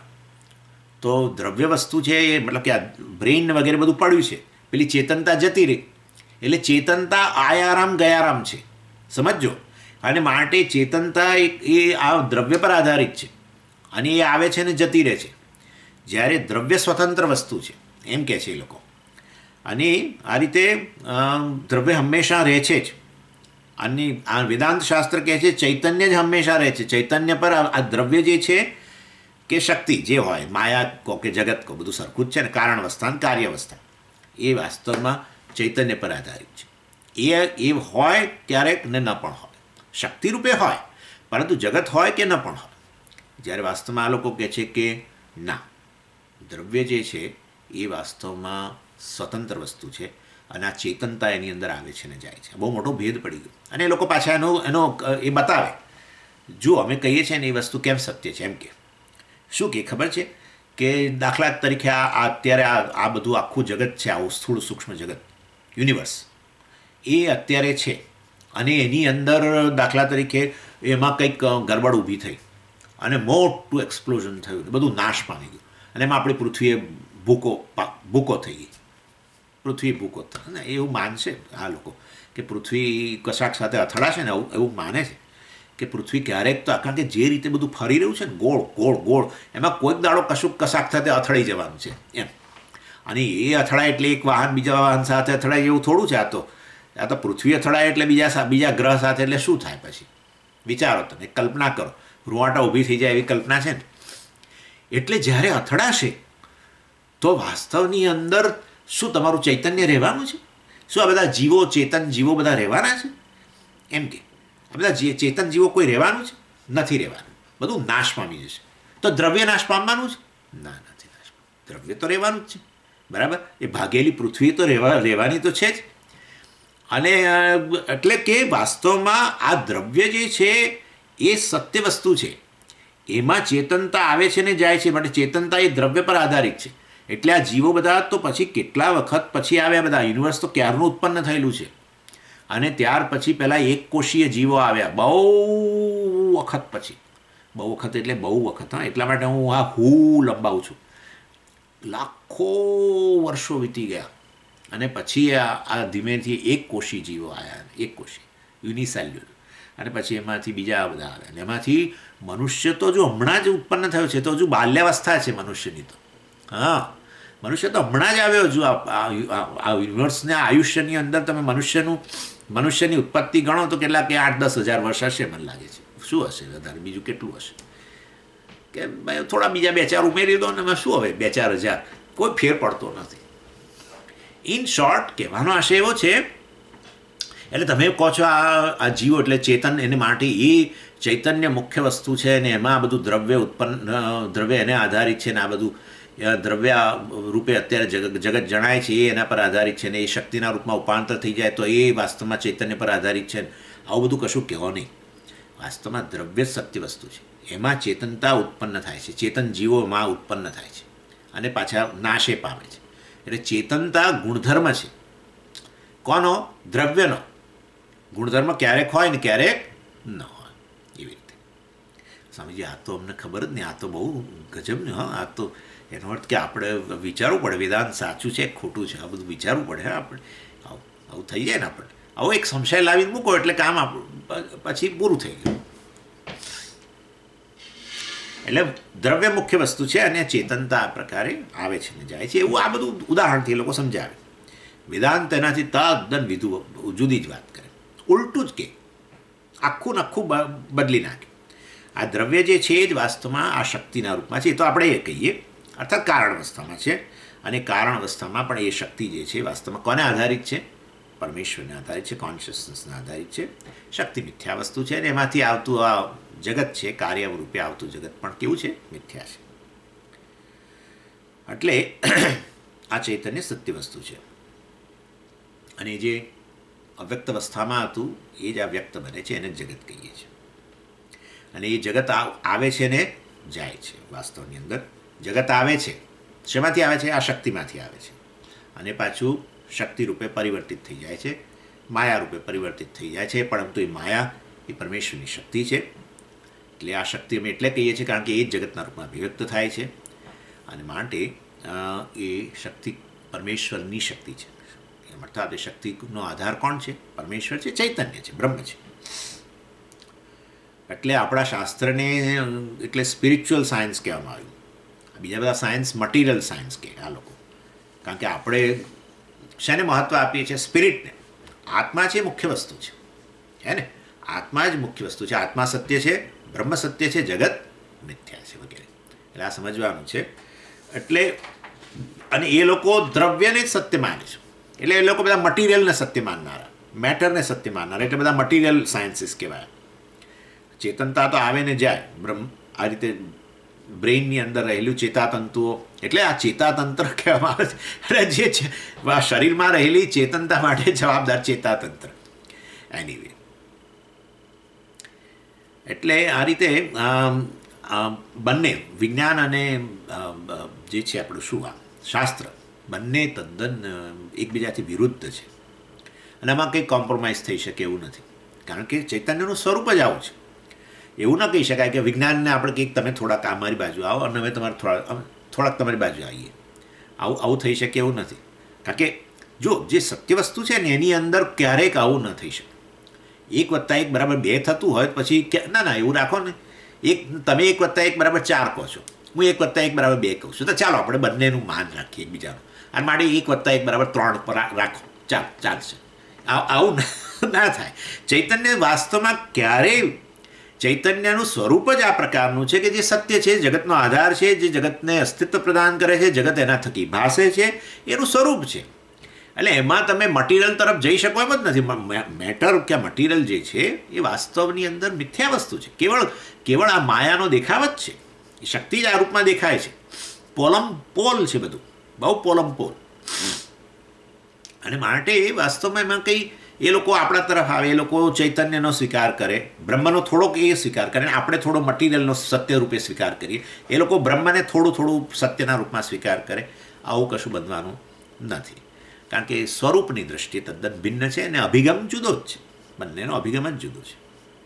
તો દ્રવ્ય વસ્તુ છે એ મતલબ કે આ બ્રેઇન વગેરે બધું પડ્યું છે, પેલી ચેતનતા જતી રહી. એટલે ચેતનતા આયારામ ગયારામ છે, સમજો. અને માટે ચેતનતા એ આ દ્રવ્ય પર આધારિત છે. અને એ આવે છે ને જતી રહે છે. જ્યારે દ્રવ્ય સ્વતંત્ર વસ્તુ છે એમ કહે છે એ લોકો. અને આ રીતે દ્રવ્ય હંમેશા રહે છે જ. અને આ વેદાંત શાસ્ત્ર કહે છે ચૈતન્ય જ હંમેશા રહે છે. ચૈતન્ય પર આ દ્રવ્ય જે છે કે શક્તિ જે હોય, માયા કહો કે જગત કહો, બધું સરખું જ છે ને, કારણવસ્થા કાર્યવસ્થા, એ વાસ્તવમાં ચૈતન્ય પર આધારિત છે. એ હોય ક્યારેક ને ન પણ હોય, શક્તિરૂપે હોય, પરંતુ જગત હોય કે ન પણ હોય. જ્યારે વાસ્તવમાં આ લોકો કહે છે કે ના, દ્રવ્ય જે છે એ વાસ્તવમાં સ્વતંત્ર વસ્તુ છે અને આ ચેતનતા એની અંદર આવે છે ને જાય છે. બહુ મોટો ભેદ પડી ગયો. અને એ લોકો પાછા એનો એ બતાવે, જો અમે કહીએ છીએ ને એ વસ્તુ કેમ સત્ય છે. એમ કે શું કે ખબર છે કે દાખલા તરીકે અત્યારે આ બધું આખું જગત છે, આવું સ્થૂળ સૂક્ષ્મ જગત, યુનિવર્સ, એ અત્યારે છે. અને એની અંદર દાખલા તરીકે એમાં કંઈક ગરબડ ઊભી થઈ અને મોટું એક્સપ્લોઝન થયું, બધું નાશ પામી ગયું. અને એમાં આપણી પૃથ્વીએ ભૂકો થઈ ગઈ. પૃથ્વી ભૂકો થાય ને એવું માનશે આ લોકો કે પૃથ્વી કશાક સાથે અથડાશે ને એવું માને છે કે પૃથ્વી ક્યારેક તો કારણ કે જે રીતે બધું ફરી રહ્યું છે ને ગોળ ગોળ ગોળ, એમાં કોઈક દાડો કશાક સાથે અથડાઈ જવાનું છે એમ. અને એ અથડાય એટલે એક વાહન બીજા વાહન સાથે અથડાય એવું થોડું છે. આ તો પૃથ્વી અથડાય એટલે બીજા ગ્રહ સાથે, એટલે શું થાય પછી વિચારો તમે, કલ્પના કરો. રૂવાટા ઊભી થઈ જાય એવી કલ્પના છે ને. એટલે જ્યારે અથડાશે તો વાસ્તવની અંદર શું તમારું ચૈતન્ય રહેવાનું છે? શું આ બધા જીવો, ચેતન જીવો બધા રહેવાના છે? એમ કે આ બધા ચેતન જીવો કોઈ રહેવાનું છે? નથી રહેવાનું, બધું નાશ પામી જશે. તો દ્રવ્ય નાશ પામવાનું છે? ના, નથી નાશ પામવાનું. દ્રવ્ય તો રહેવાનું જ છે, બરાબર. એ ભાગેલી પૃથ્વી તો રહેવાની તો છે જ. અને એટલે કે વાસ્તવમાં આ દ્રવ્ય જે છે એ સત્ય વસ્તુ છે, એમાં ચેતનતા આવે છે ને જાય છે, માટે ચેતનતા એ દ્રવ્ય પર આધારિત છે. એટલે આ જીવો બધા તો પછી કેટલા વખત પછી આવ્યા, બધા યુનિવર્સ તો ક્યારનું ઉત્પન્ન થયેલું છે. અને ત્યાર પછી પહેલાં એક કોષીય જીવો આવ્યા, બહુ વખત પછી. બહુ વખત એટલે બહુ વખત, હા. એટલા માટે હું આ લંબાવું છું. લાખો વર્ષો વીતી ગયા અને પછી આ ધીમેથી એક કોષી જીવો આવ્યા, એક કોષી યુનિસેલ્યુલર. અને પછી એમાંથી બીજા બધા આવ્યા. અને એમાંથી મનુષ્ય તો જો હમણાં જ ઉત્પન્ન થયો છે, તો હજુ બાલ્યાવસ્થા છે મનુષ્યની તો. હા, મનુષ્ય તો હમણાં જ આવ્યો. હજુ આ યુનિવર્સના આયુષ્યની અંદર તમે મનુષ્યની ઉત્પત્તિ ગણો તો કેટલા કે 8-10 હજાર વર્ષ હશે મને લાગે છે. શું હશે વધારે, બીજું કેટલું હશે? કે ભાઈ થોડા બીજા 2-4 ઉમેરી દો ને શું હવે 2-4 હજાર, કોઈ ફેર પડતો નથી. ઇન શોર્ટ કહેવાનો આશય એવો છે, એટલે તમે કહો છો આ જીવો એટલે ચેતન, એને માટે એ ચૈતન્ય મુખ્ય વસ્તુ છે ને એમાં આ બધું દ્રવ્ય એને આધારિત છે ને આ બધું દ્રવ્ય રૂપે અત્યારે જગત જણાય છે એ એના પર આધારિત છે ને એ શક્તિના રૂપમાં રૂપાંતર થઈ જાય તો એ વાસ્તવમાં ચૈતન્ય પર આધારિત છે. આવું બધું કશું કહેવો નહીં. વાસ્તવમાં દ્રવ્ય સત્ય વસ્તુ છે, એમાં ચેતનતા ઉત્પન્ન થાય છે, ચેતન જીવોમાં ઉત્પન્ન થાય છે અને પાછા નાશે પામે છે. એટલે ચેતનતા ગુણધર્મ છે. કોનો? દ્રવ્યનો. ગુણધર્મ ક્યારેક હોય ને ક્યારેક ન હોય, એવી રીતે. સ્વામીજી આ તો અમને ખબર જ નહીં, આ તો બહુ ગજબનું. હા, આ તો એનો અર્થ કે આપણે વિચારવું પડે વેદાંત સાચું છે ખોટું છે, આ બધું વિચારવું પડે. હા, આપણે આવું થઈ જાય ને, આપણે આવો એક સંશય લાવીને મૂકો એટલે કામ આપણું પછી પૂરું થઈ ગયું. એટલે દ્રવ્ય મુખ્ય વસ્તુ છે અને ચેતનતા આ પ્રકારે આવે છે ને જાય છે. એવું આ બધું ઉદાહરણથી એ લોકો સમજાવે. વેદાંત એનાથી તદ્દન જુદી જ વાત કરે, ઉલટું જ કે આખું બદલી નાખે. આ દ્રવ્ય જે છે એ જ વાસ્તવમાં આ શક્તિના રૂપમાં છે. એ તો આપણે એ કહીએ અર્થાત કારણ અવસ્થામાં છે. અને કારણ અવસ્થામાં પણ એ શક્તિ જે છે વાસ્તવમાં કોને આધારિત છે? પરમેશ્વરને આધારિત છે, કોન્શિયસનેસને આધારિત છે. શક્તિ મિથ્યા વસ્તુ છે અને એમાંથી આવતું આ જગત છે, કાર્ય રૂપે આવતું જગત પણ કેવું છે? મિથ્યા છે. એટલે આ ચૈતન્ય સત્ય વસ્તુ છે અને જે અવ્યક્ત અવસ્થામાં હતું એ જ આ વ્યક્ત બને છે, એને જગત કહીએ છીએ. અને એ જગત આવે છે ને જાય છે. વાસ્તવની અંદર જગત આવે છે, શેમાંથી આવે છે? આ શક્તિમાંથી આવે છે અને પાછું શક્તિ રૂપે પરિવર્તિત થઈ જાય છે, માયા રૂપે પરિવર્તિત થઈ જાય છે. પરંતુ એ માયા એ પરમેશ્વરની શક્તિ છે. એટલે આ શક્તિ અમે એટલે કહીએ છીએ કારણ કે એ જ જગતના રૂપમાં અભિવ્યક્ત થાય છે અને માટે એ શક્તિ પરમેશ્વરની શક્તિ છે. અર્થાત એ શક્તિનો આધાર કોણ છે? પરમેશ્વર છે, ચૈતન્ય છે, બ્રહ્મ છે. એટલે આપણા શાસ્ત્રને એટલે સ્પિરિચ્યુઅલ સાયન્સ કહેવામાં આવ્યું. બીજા બધા સાયન્સ મટીરિયલ સાયન્સ કહે આ લોકો, કારણ કે આપણે શેને મહત્ત્વ આપીએ છીએ? સ્પિરિટને. આત્મા છે મુખ્ય વસ્તુ છે, હે ને? આત્મા જ મુખ્ય વસ્તુ છે. આત્મા સત્ય છે, બ્રહ્મ સત્ય છે, જગત મિથ્યા છે વગેરે. એટલે આ સમજવાનું છે. એટલે અને એ લોકો દ્રવ્યને જ સત્ય માને છે. એટલે એ લોકો બધા મટીરિયલને સત્ય માનનારા, મેટરને સત્ય માનનારા, એટલે બધા મટીરિયલ સાયન્સીસ કહેવાય. ચેતનતા તો આવે ને જાય. આ રીતે બ્રેઇનની અંદર રહેલું ચેતાતંતુઓ, એટલે આ ચેતાતંત્ર કહેવામાં આવે છે. એટલે જે છે શરીરમાં રહેલી ચેતનતા માટે જવાબદાર ચેતાતંત્ર. એનીવે, એટલે આ રીતે બંને વિજ્ઞાન અને જે છે આપણું શું આ શાસ્ત્ર બંને તદ્દન એકબીજાથી વિરુદ્ધ છે અને આમાં કંઈ કોમ્પ્રોમાઇઝ થઈ શકે એવું નથી, કારણ કે ચૈતન્યનું સ્વરૂપ જ આવું છે. એવું ન કહી શકાય કે વિજ્ઞાનને આપણે કંઈક તમે થોડાક અમારી બાજુ આવો અને અમે તમારે થોડાક તમારી બાજુ આવીએ. આવું થઈ શકે એવું નથી. કારણ કે જો જે સત્ય વસ્તુ છે ને એની અંદર ક્યારેક આવું ન થઈ શકે. 1+1 = 2 થતું હોય પછી ના એવું રાખો ને. તમે 1+1 = 4 કહો છો, હું 1+1 = 2 કહું છું, તો ચાલો આપણે બંનેનું માન રાખીએ એકબીજાનું. અને માટે 1+1 = 3 પર રાખો, ચાલશે. આવું ના થાય. ચૈતન્ય વાસ્તવમાં ક્યારેય ચૈતન્યનું સ્વરૂપ જ આ પ્રકારનું છે કે જે સત્ય છે, જગતનો આધાર છે, જે જગતને અસ્તિત્વ પ્રદાન કરે છે, જગત એના થકી ભાસે છે, એનું સ્વરૂપ છે. એટલે એમાં તમે મટીરિયલ તરફ જઈ શકો એમ જ નથી. મેટર કે મટીરિયલ જે છે એ વાસ્તવની અંદર મિથ્યા વસ્તુ છે, કેવળ આ માયાનો દેખાવ જ છે. એ શક્તિ જ આ રૂપમાં દેખાય છે. પોલ છે બધું, બહુ પોલ. અને માટે વાસ્તવમાં એમાં કંઈ એ લોકો આપણા તરફ આવે, એ લોકો ચૈતન્યનો સ્વીકાર કરે, બ્રહ્મનો થોડોક એ સ્વીકાર કરે, અને આપણે થોડો મટીરિયલનો સત્ય રૂપે સ્વીકાર કરીએ. એ લોકો બ્રહ્મને થોડું સત્યના રૂપમાં સ્વીકાર કરે. આવું કશું બનવાનું નથી, કારણ કે સ્વરૂપની દ્રષ્ટિએ તદ્દન ભિન્ન છે અને અભિગમ જુદો જ છે. બંનેનો અભિગમ જ જુદો છે.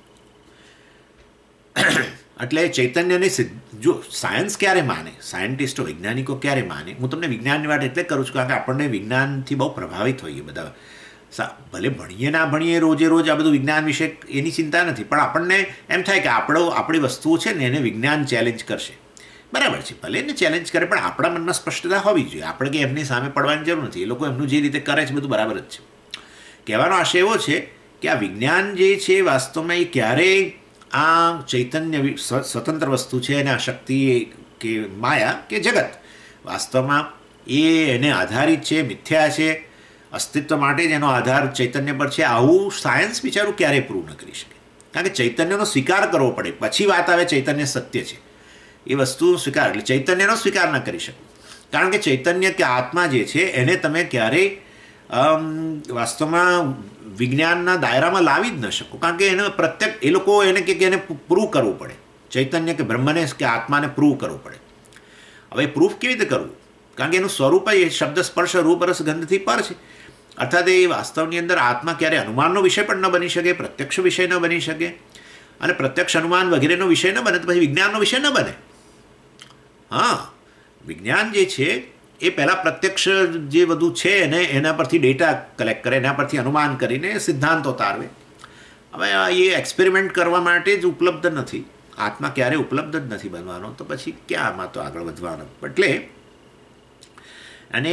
એટલે ચૈતન્યની જો સાયન્સ ક્યારે માને, સાયન્ટિસ્ટો વૈજ્ઞાનિકો ક્યારે માને, હું તમને વિજ્ઞાનની વાત એટલે કરું છું કારણ કે આપણને વિજ્ઞાનથી બહુ પ્રભાવિત હોઈએ બધા. ભલે ભણીએ ના ભણીએ રોજ આ બધું વિજ્ઞાન વિશે એની ચિંતા નથી, પણ આપણને એમ થાય કે આપણી વસ્તુઓ છે ને એને વિજ્ઞાન ચેલેન્જ કરશે. બરાબર છે, ભલે એને ચેલેન્જ કરે, પણ આપણા મનમાં સ્પષ્ટતા હોવી જોઈએ. આપણે કંઈ એમની સામે પડવાની જરૂર નથી. એ લોકો એમનું જે રીતે કરે છે બધું બરાબર જ છે. કહેવાનો આશય એવો છે કે આ વિજ્ઞાન જે છે વાસ્તવમાં એ ક્યારેય આ ચૈતન્ય સ્વતંત્ર વસ્તુ છે અને આ શક્તિ કે માયા કે જગત વાસ્તવમાં એને આધારિત છે, મિથ્યા છે, અસ્તિત્વ માટે જ એનો આધાર ચૈતન્ય પર છે. આવું સાયન્સ બિચારું ક્યારેય પ્રૂવ ન કરી શકે, કારણ કે ચૈતન્યનો સ્વીકાર કરવો પડે, પછી વાત આવે ચૈતન્ય સત્ય છે એ વસ્તુ સ્વીકાર. એટલે ચૈતન્યનો સ્વીકાર ન કરી શકે, કારણ કે ચૈતન્ય કે આત્મા જે છે એને તમે ક્યારેય વાસ્તવમાં વિજ્ઞાનના દાયરામાં લાવી જ ન શકો, કારણ કે એને પ્રત્યેક એ લોકો એને કે એને પ્રૂવ કરવું પડે. ચૈતન્ય કે બ્રહ્મને કે આત્માને પ્રૂવ કરવું પડે. હવે પ્રૂફ કેવી રીતે કરવું? કારણ કે એનું સ્વરૂપ એ શબ્દ સ્પર્શ રૂપ રસ ગંધથી પર છે. અર્થાત એ વાસ્તવની અંદર આત્મા ક્યારે અનુમાનનો વિષય પણ ન બની શકે, પ્રત્યક્ષ વિષય ન બની શકે, અને પ્રત્યક્ષ અનુમાન વગેરેનો વિષય ન બને તો પછી વિજ્ઞાનનો વિષય ન બને. હા, વિજ્ઞાન જે છે એ પહેલાં પ્રત્યક્ષ જે બધું છે એને એના પરથી ડેટા કલેક્ટ કરે, એના પરથી અનુમાન કરીને સિદ્ધાંતો તારવે. હવે એ એક્સપેરિમેન્ટ કરવા માટે જ ઉપલબ્ધ નથી. આત્મા ક્યારે ઉપલબ્ધ જ નથી બનવાનો, તો પછી ક્યાં આમાં તો આગળ વધવાનો? એટલે અને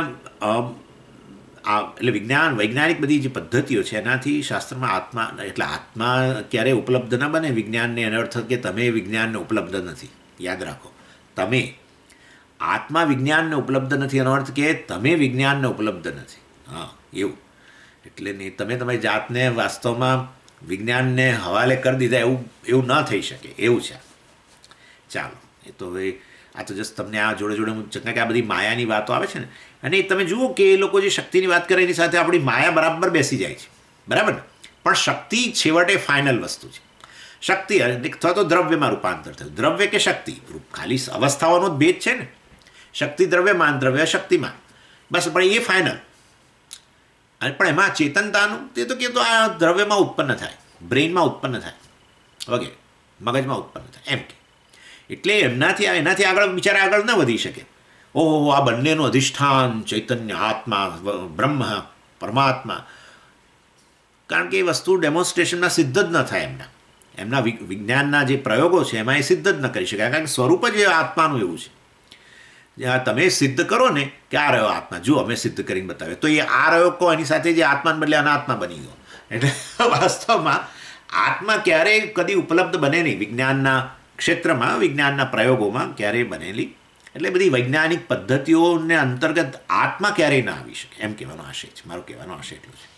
એટલે વૈજ્ઞાનિક બધી જે પદ્ધતિઓ છે એનાથી શાસ્ત્રમાં આત્મા ક્યારેય ઉપલબ્ધ ન બને વિજ્ઞાનને. એનો અર્થ કે તમે વિજ્ઞાનને ઉપલબ્ધ નથી. યાદ રાખો, તમે આત્મા વિજ્ઞાનને ઉપલબ્ધ નથી, એનો અર્થ કે તમે વિજ્ઞાનને ઉપલબ્ધ નથી. હા, એવું. એટલે નહીં તમે તમારી જાતને વાસ્તવમાં વિજ્ઞાનને હવાલે કરી દીધા એવું ન થઈ શકે, એવું છે. ચાલો, એ તો હવે આ તો જસ્ટ તમને આ જોડે હું કે આ બધી માયાની વાતો આવે છે ને, અને તમે જુઓ કે એ લોકો જે શક્તિની વાત કરે એની સાથે આપણી માયા બરાબર બેસી જાય છે, બરાબર ને? પણ શક્તિ છેવટે ફાઇનલ વસ્તુ છે. શક્તિ અથવા તો દ્રવ્યમાં રૂપાંતર થયું. દ્રવ્ય કે શક્તિ ખાલી અવસ્થાઓનો જ ભેદ છે ને. શક્તિ દ્રવ્યમાન, દ્રવ્ય શક્તિમાં, બસ. પણ એ ફાઇનલ. અને પણ એમાં ચેતનતાનું તે તો કે તો આ દ્રવ્યમાં ઉત્પન્ન થાય, બ્રેઇનમાં ઉત્પન્ન થાય વગેરે, મગજમાં ઉત્પન્ન થાય એમ કે. એટલે એનાથી આગળ બિચારા આગળ ન વધી શકે. ઓહો, આ બંનેનું અધિષ્ઠાન ચૈતન્ય આત્મા બ્રહ્મ પરમાત્મા, કારણ કે એ વસ્તુ ડેમોન્સ્ટ્રેશનમાં સિદ્ધ જ ન થાય. એમના વિજ્ઞાનના જે પ્રયોગો છે એમાં એ સિદ્ધ જ ન કરી શકાય, કારણ કે સ્વરૂપ જ એ આત્માનું એવું છે. તમે સિદ્ધ કરો ને કે આ રહ્યો આત્મા, જો અમે સિદ્ધ કરીને બતાવ્યો, તો એ આ રહ્યો કહો એની સાથે જે આત્માને બદલે અનાત્મા બની ગયો. એટલે વાસ્તવમાં આત્મા ક્યારેય કદી ઉપલબ્ધ બને નહીં વિજ્ઞાનના ક્ષેત્રમાં, વિજ્ઞાનના પ્રયોગોમાં ક્યારેય બનેલી. એટલે બધી વૈજ્ઞાનિક પદ્ધતિઓને અંતર્ગત આત્મા ક્યારેય ના આવી શકે, એમ કહેવાનો આશય છે. મારો કહેવાનો આશય એટલો છે.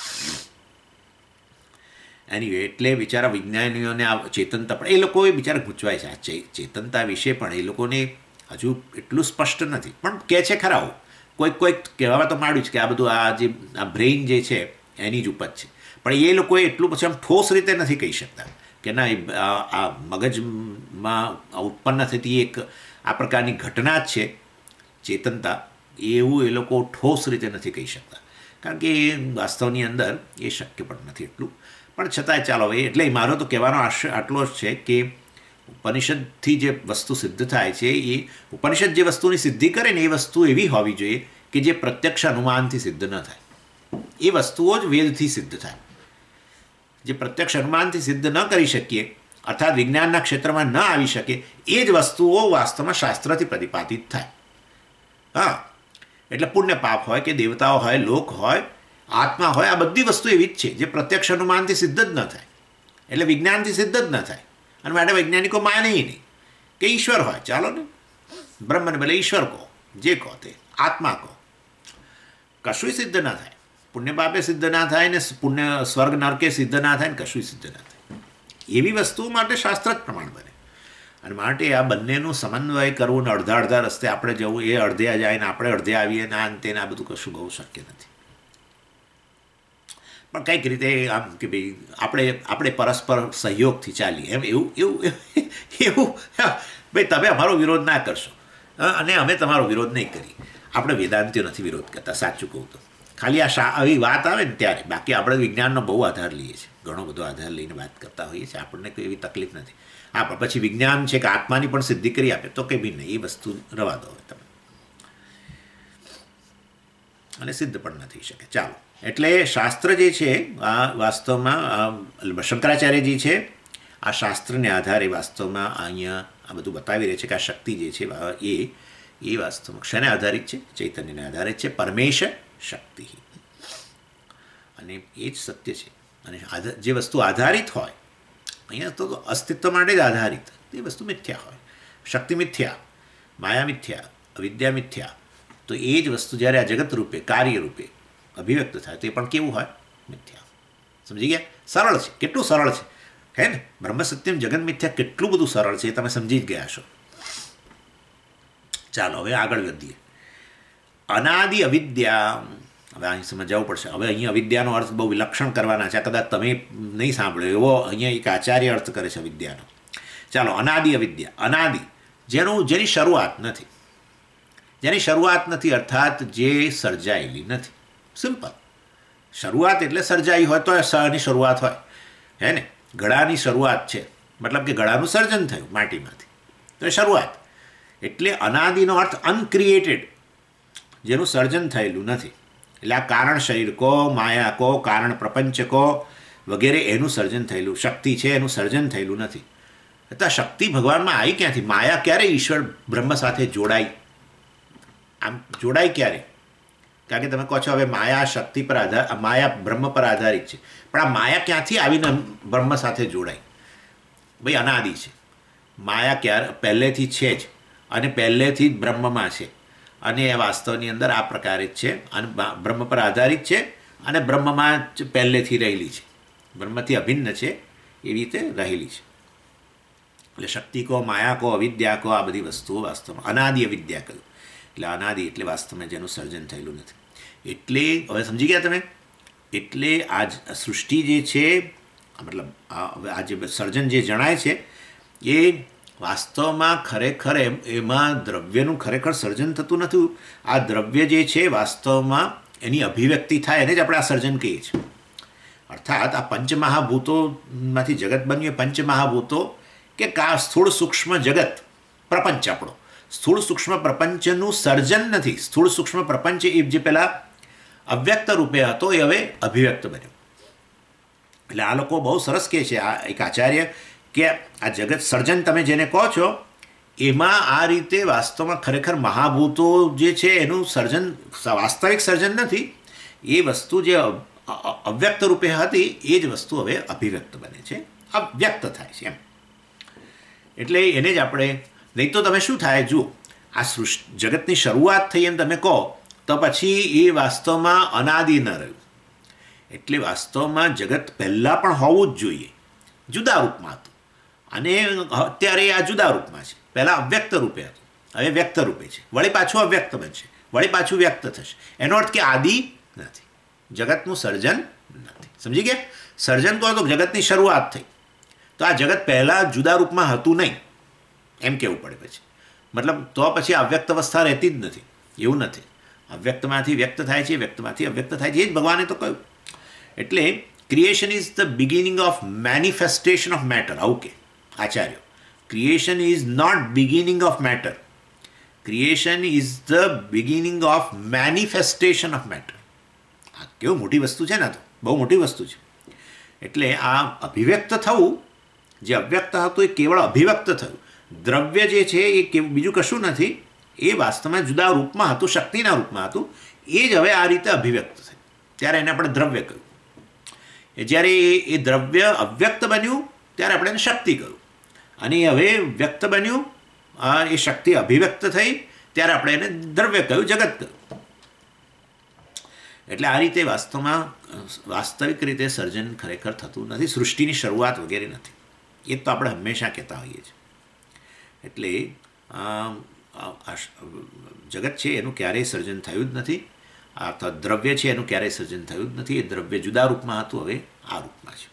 એનીવે, એટલે બિચારા વિજ્ઞાનીઓને આ ચેતનતા પણ એ લોકો બિચારા ગૂંચવાય છે. આ ચેતનતા વિશે પણ એ લોકોને હજુ એટલું સ્પષ્ટ નથી, પણ કહે છે ખરા. કોઈક કહેવા તો માંડ્યું છે કે આ બધું આ બ્રેઇન જે છે એની જ ઉપજ છે, પણ એ લોકોએ એટલું પછી આમ ઠોસ રીતે નથી કહી શકતા કે ના આ મગજમાં ઉત્પન્ન થતી એક આ પ્રકારની ઘટના જ છે ચેતનતા, એવું એ લોકો ઠોસ રીતે નથી કહી શકતા, કારણ કે વાસ્તવની અંદર એ શક્ય પણ નથી એટલું. પણ છતાંય ચાલો, એટલે મારો તો કહેવાનો આશય આટલો જ છે કે ઉપનિષદથી જે વસ્તુ સિદ્ધ થાય છે, એ ઉપનિષદ જે વસ્તુની સિદ્ધિ કરે ને એ વસ્તુ એવી હોવી જોઈએ કે જે પ્રત્યક્ષ અનુમાનથી સિદ્ધ ન થાય. એ વસ્તુઓ જ વેદથી સિદ્ધ થાય. જે પ્રત્યક્ષ અનુમાનથી સિદ્ધ ન કરી શકીએ, અર્થાત વિજ્ઞાનના ક્ષેત્રમાં ન આવી શકે, એ જ વસ્તુઓ વાસ્તવમાં શાસ્ત્રથી પ્રતિપાદિત થાય. હા, એટલે પુણ્ય પાપ હોય કે દેવતાઓ હોય, લોક હોય, આત્મા હોય, આ બધી વસ્તુ એવી જ છે જે પ્રત્યક્ષ અનુમાનથી સિદ્ધ જ ન થાય, એટલે વિજ્ઞાનથી સિદ્ધ જ ન થાય. અને માટે વૈજ્ઞાનિકો માને નહીં કે ઈશ્વર હોય, ચાલો ને બ્રહ્મને ભલે ઈશ્વર કહો, જે કહો તે આત્મા કહો, કશુંય સિદ્ધ ના થાય, પુણ્ય પાપે સિદ્ધ ના થાય ને પુણ્ય સ્વર્ગ નરકે સિદ્ધ ના થાય ને કશુંય સિદ્ધ ના થાય. એવી વસ્તુઓ માટે શાસ્ત્ર જ પ્રમાણ બને. અને માટે આ બંનેનું સમન્વય કરવું ને અડધા અડધા રસ્તે આપણે જવું, એ અડધે જાય ને આપણે અડધે આવીએ ને આ અંતે આ બધું કશું બહુ શક્ય નથી. પણ કંઈક રીતે આમ કે ભાઈ આપણે પરસ્પર સહયોગથી ચાલીએ એમ એવું ભાઈ તમે અમારો વિરોધ ના કરશો અને અમે તમારો વિરોધ નહીં કરી. આપણે વેદાંતિઓ નથી વિરોધ કરતા, સાચું કહું તો. ખાલી આવી વાત આવે ને ત્યારે, બાકી આપણે વિજ્ઞાનનો બહુ આધાર લઈએ છીએ, ઘણો બધો આધાર લઈને વાત કરતા હોઈએ છીએ. આપણને કોઈ એવી તકલીફ નથી. હા, પછી વિજ્ઞાન છે કે આત્માની પણ સિદ્ધિ કરી આપે તો કંઈ બી નહીં, એ વસ્તુ રવા દો તમે, અને સિદ્ધ પણ ન થઈ શકે. ચાલો, એટલે શાસ્ત્ર જે છે આ વાસ્તવમાં શંકરાચાર્યજી છે આ શાસ્ત્રને આધારે વાસ્તવમાં અહીંયા આ બધું બતાવી રહે છે કે આ શક્તિ જે છે એ વાસ્તવમાં શેને આધારિત છે? ચૈતન્યને આધારિત છે. પરમેશ શક્તિ, અને એ જ સત્ય છે. અને જે વસ્તુ આધારિત હોય, અહીંયા તો અસ્તિત્વ માટે જ આધારિત, એ વસ્તુ મિથ્યા હોય. શક્તિ મિથ્યા, માયા મિથ્યા, અવિદ્યા મિથ્યા. તો એ જ વસ્તુ જ્યારે આ જગત રૂપે, કાર્ય રૂપે અભિવ્યક્ત થાય તો એ પણ કેવું હોય? મિથ્યા. સમજી ગયા? સરળ છે, કેટલું સરળ છે, હે ને? બ્રહ્મ સત્યમ જગત મિથ્યા કેટલું બધું સરળ છે, એ તમે સમજી જ ગયા છો. ચાલો હવે આગળ વધીએ. અનાદિ અવિદ્યા, હવે અહીં સમજાવવું પડશે. હવે અહીં અવિદ્યાનો અર્થ બહુ વિલક્ષણ કરવાના છે, કદાચ તમે નહીં સાંભળ્યો એવો અહીંયા એક આચાર્ય અર્થ કરે છે વિદ્યાનો. ચાલો, અનાદિ અવિદ્યા, અનાદિ જેની શરૂઆત નથી, જેની શરૂઆત નથી, અર્થાત જે સર્જાયેલી નથી. સિમ્પલ. શરૂઆત એટલે સર્જાઈ હોય તો એની શરૂઆત હોય, હે ને? ઘડાની શરૂઆત છે, મતલબ કે ઘડાનું સર્જન થયું માટીમાંથી, તો એ શરૂઆત. એટલે અનાદિનો અર્થ અનક્રિએટેડ, જેનું સર્જન થયેલું નથી. એટલે આ કારણ શરીર કો, માયા કો, કારણ પ્રપંચ કો વગેરે એનું સર્જન થયેલું, શક્તિ છે એનું સર્જન થયેલું નથી. એટલે શક્તિ ભગવાનમાં આવી ક્યાંથી? માયા ક્યારે ઈશ્વર બ્રહ્મ સાથે જોડાઈ? આમ જોડાઈ ક્યારે? કારણ કે તમે કહો છો હવે માયા શક્તિ પર માયા બ્રહ્મ પર આધારિત છે, પણ આ માયા ક્યાંથી આવીને બ્રહ્મ સાથે જોડાઈ? ભાઈ અનાદિ છે માયા, ક્યારે? પહેલેથી છે જ, અને પહેલેથી જ બ્રહ્મમાં છે, અને એ વાસ્તવની અંદર આ પ્રકારે જ છે, અને બ્રહ્મ પર આધારિત છે, અને બ્રહ્મમાં જ પહેલેથી રહેલી છે, બ્રહ્મથી અભિન્ન છે, એવી રીતે રહેલી છે. એટલે શક્તિ કહો, માયા કહો, અવિદ્યા કહો, આ બધી વસ્તુઓ વાસ્તવમાં અનાદિ અવિદ્યા કહ્યું. એટલે અનાદિ એટલે વાસ્તવમાં જેનું સર્જન થયેલું નથી. એટલે હવે સમજી ગયા તમે? એટલે આ સૃષ્ટિ જે છે, મતલબ આ જે સર્જન જે જણાય છે એ વાસ્તવમાં ખરેખર એમાં દ્રવ્યનું ખરેખર સર્જન થતું નથી. આ દ્રવ્ય જે છે વાસ્તવમાં એની અભિવ્યક્તિ થાય એને જ આપણે આ સર્જન કહીએ છીએ. અર્થાત આ પંચમહાભૂતોમાંથી જગત બન્યું. પંચમહાભૂતો કે સ્થૂળ સૂક્ષ્મ જગત, પ્રપંચ આપણો, સ્થૂળ સૂક્ષ્મ પ્રપંચનું સર્જન નથી. સ્થૂળ સૂક્ષ્મ પ્રપંચ એ જે પહેલાં અવ્યક્ત રૂપે હતો એ હવે અભિવ્યક્ત બન્યો. એટલે આ લોકો બહુ સરસ કહે છે, આ એક આચાર્ય, કે આ જગત સર્જન તમે જેને કહો છો એમાં આ રીતે વાસ્તવમાં ખરેખર મહાભૂતો જે છે એનું સર્જન વાસ્તવિક સર્જન નથી. એ વસ્તુ જે અવ્યક્ત રૂપે હતી એ જ વસ્તુ હવે અભિવ્યક્ત બને છે, અવ્યક્ત થાય છે એમ. એટલે એને જ આપણે, નહીં તો તમે શું થાય, જુઓ આ જગતની શરૂઆત થઈ એમ તમે કહો તો પછી એ વાસ્તવમાં અનાદિ ન રહ્યું. એટલે વાસ્તવમાં જગત પહેલાં પણ હોવું જ જોઈએ, જુદા રૂપમાં હતું, અને અત્યારે આ જુદા રૂપમાં છે. પહેલાં અવ્યક્ત રૂપે હતું, હવે વ્યક્ત રૂપે છે, વળી પાછું અવ્યક્ત બનશે, વળી પાછું વ્યક્ત થશે. એનો અર્થ કે આદિ નથી, જગતનું સર્જન નથી. સમજી ગયા? સર્જન કહો તો જગતની શરૂઆત થઈ, તો આ જગત પહેલાં જુદા રૂપમાં હતું નહીં એમ કહેવું પડે પછી. મતલબ તો પછી અવ્યક્ત અવસ્થા રહેતી જ નથી, એવું નથી. અવ્યક્તમાંથી વ્યક્ત થાય છે, વ્યક્તમાંથી અવ્યક્ત થાય છે, એ જ ભગવાને તો કહ્યું. એટલે creation is the beginning of manifestation of matter. આવું કે આચાર્ય, creation is not beginning of matter, creation is the beginning of manifestation of matter. આ કેવું મોટી વસ્તુ છે ને, તો બહુ મોટી વસ્તુ છે. એટલે આ અભિવ્યક્ત થવું, જે અવ્યક્ત હતું એ કેવળ અભિવ્યક્ત થયું. દ્રવ્ય જે છે એ બીજું કશું નથી, એ વાસ્તવમાં જુદા રૂપમાં હતું, શક્તિના રૂપમાં હતું, એ જ હવે આ રીતે અભિવ્યક્ત થયું, ત્યારે એને આપણે દ્રવ્ય કહ્યું. જ્યારે એ દ્રવ્ય અવ્યક્ત બન્યું ત્યારે આપણે એને શક્તિ કહ્યું, અને હવે વ્યક્ત બન્યું, એ શક્તિ અભિવ્યક્ત થઈ ત્યારે આપણે એને દ્રવ્ય કહ્યું, જગત કહ્યું. એટલે આ રીતે વાસ્તવિક રીતે સર્જન ખરેખર થતું નથી, સૃષ્ટિની શરૂઆત વગેરે નથી. એ તો આપણે હંમેશા કહેતા હોઈએ છીએ. એટલે જગત છે એનું ક્યારેય સર્જન થયું જ નથી. આ દ્રવ્ય છે એનું ક્યારેય સર્જન થયું જ નથી. એ દ્રવ્ય જુદા રૂપમાં હતું, હવે આ રૂપમાં છે.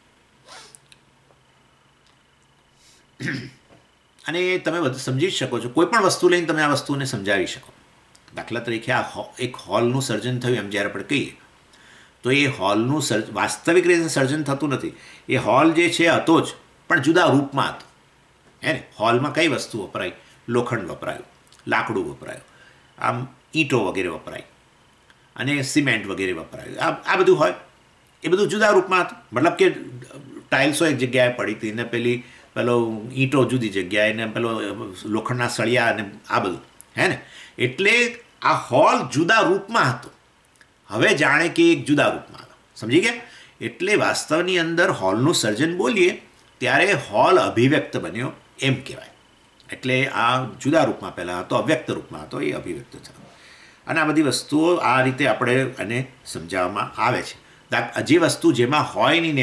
અને તમે બધું સમજી જ શકો છો. કોઈ પણ વસ્તુ લઈને તમે આ વસ્તુને સમજાવી શકો. દાખલા તરીકે એક હોલનું સર્જન થયું એમ જ્યારે આપણે કહીએ તો એ હોલનું વાસ્તવિક રીતે સર્જન થતું નથી. એ હોલ જે છે હતો જ, પણ જુદા રૂપમાં હતો. હે ને? હોલમાં કઈ વસ્તુ વપરાય? લોખંડ વપરાયું, લાકડું વપરાયું, આમ ઈંટો વગેરે વપરાય અને સિમેન્ટ વગેરે વપરાયું. આ બધું હોય, એ બધું જુદા રૂપમાં હતું. મતલબ કે ટાઇલ્સો એક જગ્યાએ પડી હતી ને પેલો ઈંટો જુદી જગ્યાએ ને પેલો લોખંડના સળિયા અને આ બધું, હે ને? એટલે આ હોલ જુદા રૂપમાં હતો. હવે જાણે કે એક જુદા રૂપમાં હતો. સમજી ગયા? એટલે વાસ્તવની અંદર હોલનું સર્જન બોલીએ ત્યારે હોલ અભિવ્યક્ત બન્યો એમ કહેવાય. એટલે આ જુદા રૂપમાં પહેલાં હતો, અવ્યક્ત રૂપમાં હતો, એ અભિવ્યક્ત થયો. અને આ બધી વસ્તુઓ આ રીતે આપણે એને સમજાવવામાં આવે છે. જે વસ્તુ જેમાં હોય નહીં ને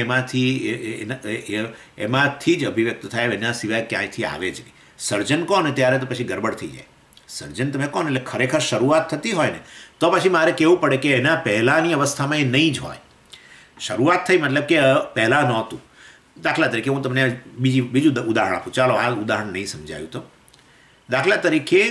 એમાંથી જ અભિવ્યક્ત થાય, એના સિવાય ક્યાંયથી આવે જ નહીં. સર્જન કહો ને ત્યારે તો પછી ગડબડ થઈ જાય. સર્જન તમે કહો ને એટલે ખરેખર શરૂઆત થતી હોય ને તો પછી મારે કહેવું પડે કે એના પહેલાંની અવસ્થામાં એ નહીં જ હોય. શરૂઆત થઈ મતલબ કે પહેલાં નહોતું. દાખલા તરીકે હું તમને બીજું ઉદાહરણ આપું. ચાલો આ ઉદાહરણ નહીં સમજાયું તો. દાખલા તરીકે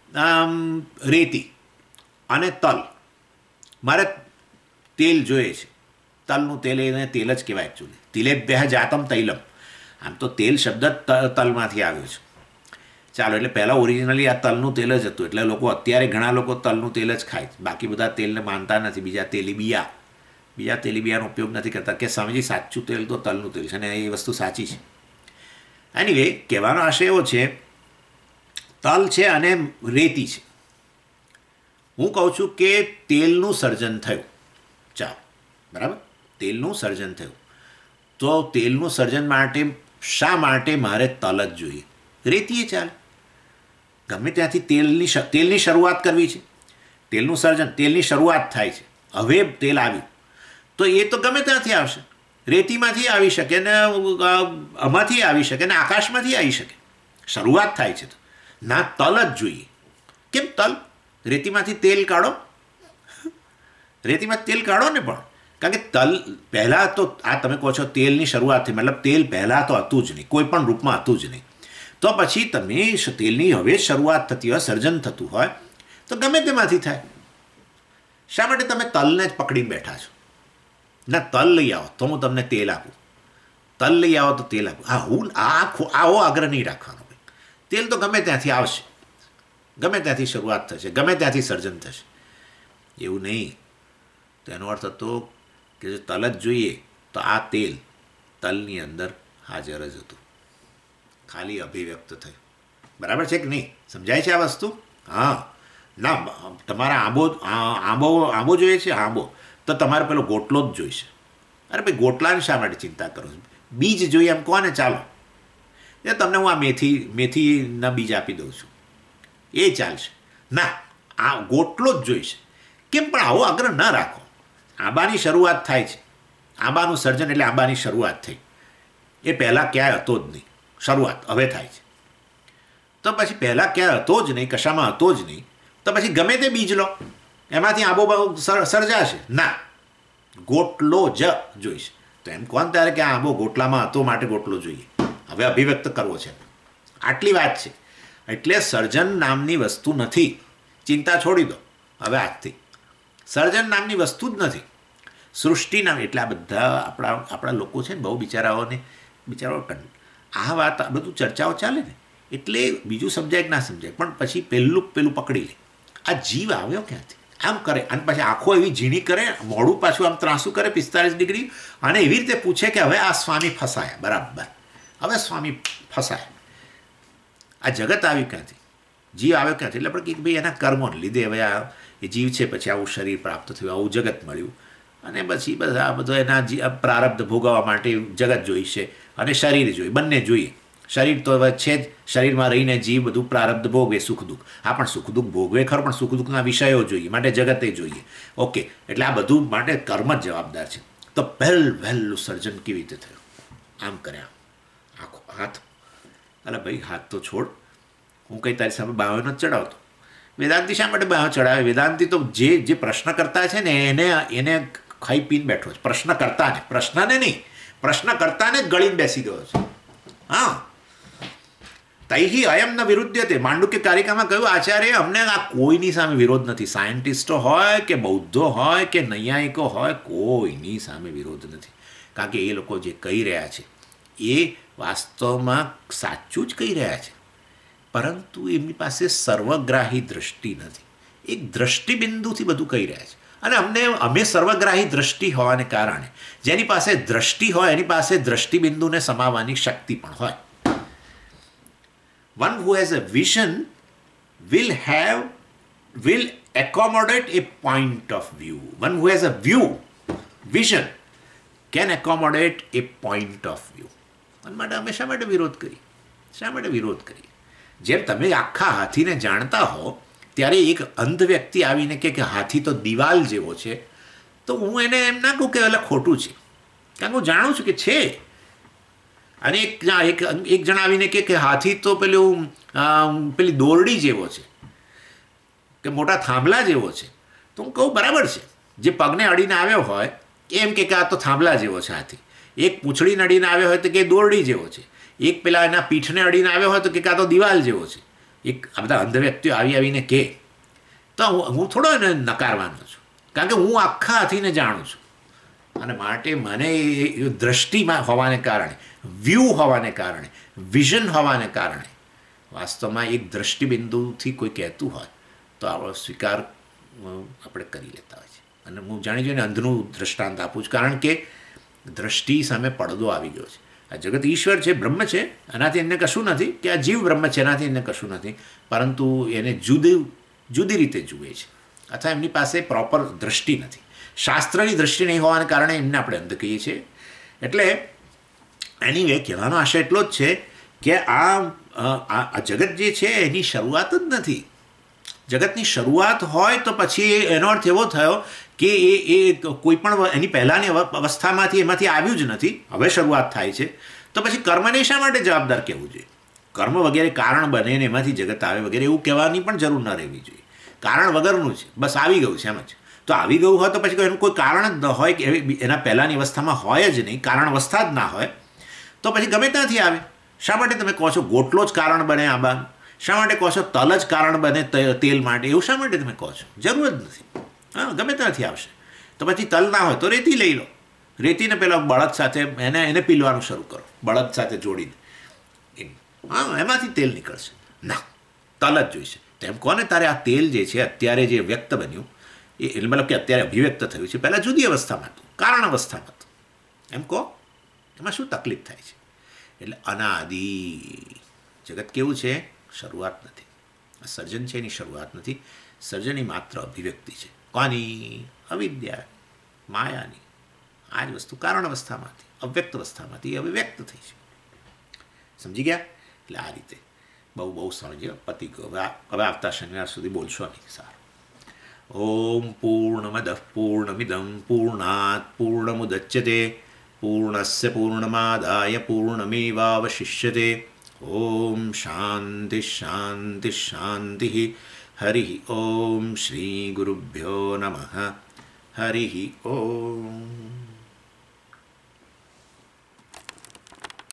રેતી અને તલ. મારે તેલ જોઈએ છે. તલનું તેલ એને તેલ જ કહેવાય એકચ્યુઅલી. તિલેભ્યઃ જાતમ તૈલમ. આમ તો તેલ શબ્દ તલમાંથી આવ્યો છે. ચાલો, એટલે પહેલાં ઓરિજિનલી આ તલનું તેલ જ હતું. એટલે અત્યારે ઘણા લોકો તલનું તેલ જ ખાય. બાકી બધા તેલને માનતા નથી. બીજા તેલીબિયાનો ઉપયોગ નથી કરતા કે સ્વામીજી સાચું તેલ તો તલનું તેલ છે અને એ વસ્તુ સાચી છે. એનીવે, કહેવાનો આશય એવો છે, તલ છે અને રેતી છે. હું કહું છું કે તેલનું સર્જન થયું. ચાલો, બરાબર, તેલનું સર્જન થયું. તો તેલનું સર્જન માટે શા માટે મારે તલ જ જોઈએ? રેતીએ ચાલે. ગમે ત્યાંથી તેલની શરૂઆત કરવી છે. તેલનું સર્જન, તેલની શરૂઆત થાય છે. હવે તેલ આવ્યું તો એ તો ગમે ત્યાંથી આવશે. રેતીમાંથી આવી શકે ને આમાંથી આવી શકે ને આકાશમાંથી આવી શકે. શરૂઆત થાય છે તો ના તલ જ જોઈએ. કેમ તલ? રેતીમાંથી તેલ કાઢો. રેતીમાંથી તેલ કાઢો ને. પણ કારણ કે તલ પહેલાં તો આ તમે કહો છો તેલની શરૂઆત થઈ, મતલબ તેલ પહેલાં તો હતું જ નહીં, કોઈ પણ રૂપમાં હતું જ નહીં. તો પછી તમે તેલની હવે શરૂઆત થતી હોય, સર્જન થતું હોય તો ગમે તેમાંથી થાય. શા માટે તમે તલને જ પકડીને બેઠા છો? ના, તલ લઈ આવો તો હું તમને તેલ આપું. તલ લઈ આવો તો તેલ આપું. આવો આગ્રહ નહીં રાખવાનો ભાઈ. તેલ તો ગમે ત્યાંથી આવશે, ગમે ત્યાંથી શરૂઆત થશે, ગમે ત્યાંથી સર્જન થશે. એવું નહીં. તો એનો અર્થ હતો કે જો તલ જ જોઈએ તો આ તેલ તલની અંદર હાજર જ હતું, ખાલી અભિવ્યક્ત થયું. બરાબર છે કે નહીં? સમજાય છે આ વસ્તુ? હા. ના, તમારા આંબો જોઈએ છે, આંબો તો તમારે પેલો ગોટલો જ જોઈશે. અરે ભાઈ, ગોટલાની શા માટે ચિંતા કરો છો? બીજ જોઈએ એમ કહો ને, ચાલો એ તમને હું આ મેથીના બીજ આપી દઉં છું, એ ચાલશે. ના, આ ગોટલો જ જોઈશે. કેમ? પણ આવો આગ્રહ ન રાખો. આંબાની શરૂઆત થાય છે. આંબાનું સર્જન એટલે આંબાની શરૂઆત થઈ. એ પહેલાં ક્યાંય હતો જ નહીં. શરૂઆત હવે થાય છે. તો પછી પહેલાં ક્યાંય હતો જ નહીં, કશામાં હતો જ નહીં, તો પછી ગમે તે બીજ લો, એમાંથી આંબો સર્જાશે? ના, ગોટલો જ જોઈશે. તો એમ કોણ ત્યારે કે આંબો ગોટલામાં હતો માટે ગોટલો જોઈએ? હવે અભિવ્યક્ત કરવો છે. આટલી વાત છે. એટલે સર્જન નામની વસ્તુ નથી. ચિંતા છોડી દો હવે આજથી. સર્જન નામની વસ્તુ જ નથી. સૃષ્ટિ નામ. એટલે આ બધા આપણા લોકો છે ને, બહુ બિચારાઓ આ વાત, આ બધું ચર્ચાઓ ચાલે ને એટલે બીજું સમજાય કે ના સમજાય, પણ પછી પેલું પકડી લે. આ જીવ આવ્યો ક્યાંથી? આમ કરે અને પછી આંખો એવી ઝીણી કરે, મોડું પાછું આમ ત્રાસું કરે 45 ડિગ્રી, અને એવી રીતે પૂછે કે હવે આ સ્વામી ફસાયા. બરાબર, હવે સ્વામી ફસાયા. આ જગત આવ્યું ક્યાંથી? જીવ આવ્યો ક્યાંથી? એટલે આપણે કે ભાઈ એના કર્મોને લીધે હવે આ એ જીવ છે, પછી આવું શરીર પ્રાપ્ત થયું, આવું જગત મળ્યું, અને પછી બધો એના પ્રારબ્ધ ભોગવવા માટે જગત જોઈશે અને શરીર જોઈએ, બંને જોઈએ. શરીર તો છે જ, શરીરમાં રહીને જીવ બધું પ્રારબ્ધ ભોગવે, સુખ દુઃખ. હા, પણ સુખ દુઃખ ભોગવે ખરો, પણ સુખ દુઃખના વિષયો જોઈએ, માટે જગતે જોઈએ. ઓકે, એટલે આ બધું માટે કર્મ જ જવાબદાર છે. તો વહેલું સર્જન કેવી રીતે થયું? આમ કર્યા આખો હાથ. અરે ભાઈ, હાથ તો છોડ, હું કંઈ તારી સામે બાયો નથી ચડાવતો. વેદાંતિ શા માટે બાયો ચડાવે? વેદાંતિ તો જે પ્રશ્ન કરતા છે ને એને ખાઈ પીને બેઠો છે. પ્રશ્નને નહીં, પ્રશ્નકર્તાને જ ગળીને બેસી ગયો છે. હા, તૈહિ અયમ ન વિરુદ્ધ્યતે. માંડુક્ય કારિકામાં કહ્યું આચાર્ય, અમને આ કોઈની સામે વિરોધ નથી. સાયન્ટિસ્ટો હોય કે બૌદ્ધો હોય કે નૈયાયિકો હોય, કોઈની સામે વિરોધ નથી. કારણ કે એ લોકો જે કહી રહ્યા છે એ વાસ્તવમાં સાચું જ કહી રહ્યા છે, પરંતુ એમની પાસે સર્વગ્રાહી દૃષ્ટિ નથી. એક દ્રષ્ટિબિંદુથી બધું કહી રહ્યા છે. અને અમે સર્વગ્રાહી દૃષ્ટિ હોવાને કારણે, જેની પાસે દ્રષ્ટિ હોય એની પાસે દ્રષ્ટિબિંદુને સમાવવાની શક્તિ પણ હોય. One who has a vision will accommodate a point of view. One who has a vision can accommodate a point of view. અને માટે અમે શા માટે વિરોધ કરી? જેમ તમે આખા હાથીને જાણતા હો, ત્યારે એક અંધ વ્યક્તિ આવીને કે હાથી તો દિવાલ જેવો છે, તો હું એને એમ ના કહું કે એટલે ખોટું છે, કારણ કે હું જાણું છું કે છે. અને એક જણ આવીને કે હાથી તો પેલી દોરડી જેવો છે, કે મોટા થાંભલા જેવો છે, તો હું કહું બરાબર છે. જે પગને અડીને આવ્યો હોય એમ કે આ તો થાંભલા જેવો છે હાથી. એક પૂંછડીને અડીને આવ્યો હોય તો કે દોરડી જેવો છે. એક પેલા એના પીઠને અડીને આવ્યો હોય તો કે આ તો દિવાલ જેવો છે. આ બધા અંધ વ્યક્તિઓ આવીને કહે તો હું થોડો એને નકારવાનો છું, કારણ કે હું આખા હાથીને જાણું છું. અને માટે મને એ દ્રષ્ટિમાં હોવાને કારણે, વ્યૂ હોવાને કારણે, વિઝન હોવાને કારણે વાસ્તવમાં એક દ્રષ્ટિબિંદુથી કોઈ કહેતું હોય તો આપણો સ્વીકાર આપણે કરી લેતા હોય છે. અને હું જાણી જોઈને અંધનું દૃષ્ટાંત આપું છું, કારણ કે દ્રષ્ટિ સામે પડદો આવી ગયો છે. આ જગત ઈશ્વર છે, બ્રહ્મ છે, એનાથી એને કશું નથી, કે આ જીવ બ્રહ્મ છે એનાથી એને કશું નથી, પરંતુ એને જુદી રીતે જુએ છે, અથવા એમની પાસે પ્રોપર દૃષ્ટિ નથી. શાસ્ત્રની દૃષ્ટિ નહીં હોવાને કારણે એમને આપણે અંધ કહીએ છીએ. એટલે એની કહેવાનો આશય એટલો જ છે કે આ જગત જે છે એની શરૂઆત જ નથી. જગતની શરૂઆત હોય તો પછી એનો અર્થ એવો થયો કે એ કોઈ પણ એની પહેલાંની અવસ્થામાંથી એમાંથી આવ્યું જ નથી, હવે શરૂઆત થાય છે. તો પછી કર્મને શા માટે જવાબદાર કહેવું જોઈએ? કર્મ વગેરે કારણ બને ને એમાંથી જગત આવે વગેરે એવું કહેવાની પણ જરૂર ન રહેવી જોઈએ. કારણ વગરનું છે, બસ આવી ગયું છે એમ જ. તો આવી ગયું હોય તો પછી એનું કોઈ કારણ જ ન હોય, કે એના પહેલાંની અવસ્થામાં હોય જ નહીં, કારણ અવસ્થા જ ના હોય, તો પછી ગમે ત્યાંથી આવે. શા માટે તમે કહો છો ગોટલો જ કારણ બને આંબાનું? શા માટે કહો છો તલ જ કારણ બને તેલ માટે? એવું શા માટે તમે કહો છો? જરૂર જ નથી. હા, ગમે ત્યાંથી આવશે. તો પછી તલ ના હોય તો રેતી લઈ લો, રેતીને પેલા બળદ સાથે એને પીલવાનું શરૂ કરો, બળદ સાથે જોડીને. હા, એમાંથી તેલ નીકળશે. ના, તલ જ જોઈશે. તેમ કોને તારે આ તેલ જે છે અત્યારે જે વ્યક્ત બન્યું, એ મતલબ કે અત્યારે અભિવ્યક્ત થયું છે, પહેલાં જુદી અવસ્થામાં હતું, કારણ અવસ્થામાં હતું, એમ કહો. એમાં શું તકલીફ થાય છે? એટલે અનાદિ જગત કેવું છે? શરૂઆત નથી. આ સર્જન છે એની શરૂઆત નથી. સર્જન એ માત્ર અભિવ્યક્તિ છે. કોની? અવિદ્યા, માયાની. આ જ વસ્તુ કારણ અવસ્થામાંથી, અવ્યક્ત અવસ્થામાંથી હવે વ્યક્ત થઈ છે. સમજી ગયા? એટલે આ રીતે બહુ સમજ્યો. પતિ ગયો. હવે આવતા શનિવાર સુધી બોલશો નહીં. સારું. ઓમ પૂર્ણમદ પૂર્ણમિદં પૂર્ણાત પૂર્ણમુદચ્યતે પૂર્ણસ્ય પૂર્ણમાદાય પૂર્ણમેવાવશિષ્યતે. ઓમ શાંતિ શાંતિ શાંતિ. હરિ ઓમ શ્રી ગુરુભ્યો નમઃ. હરિ ઓમ.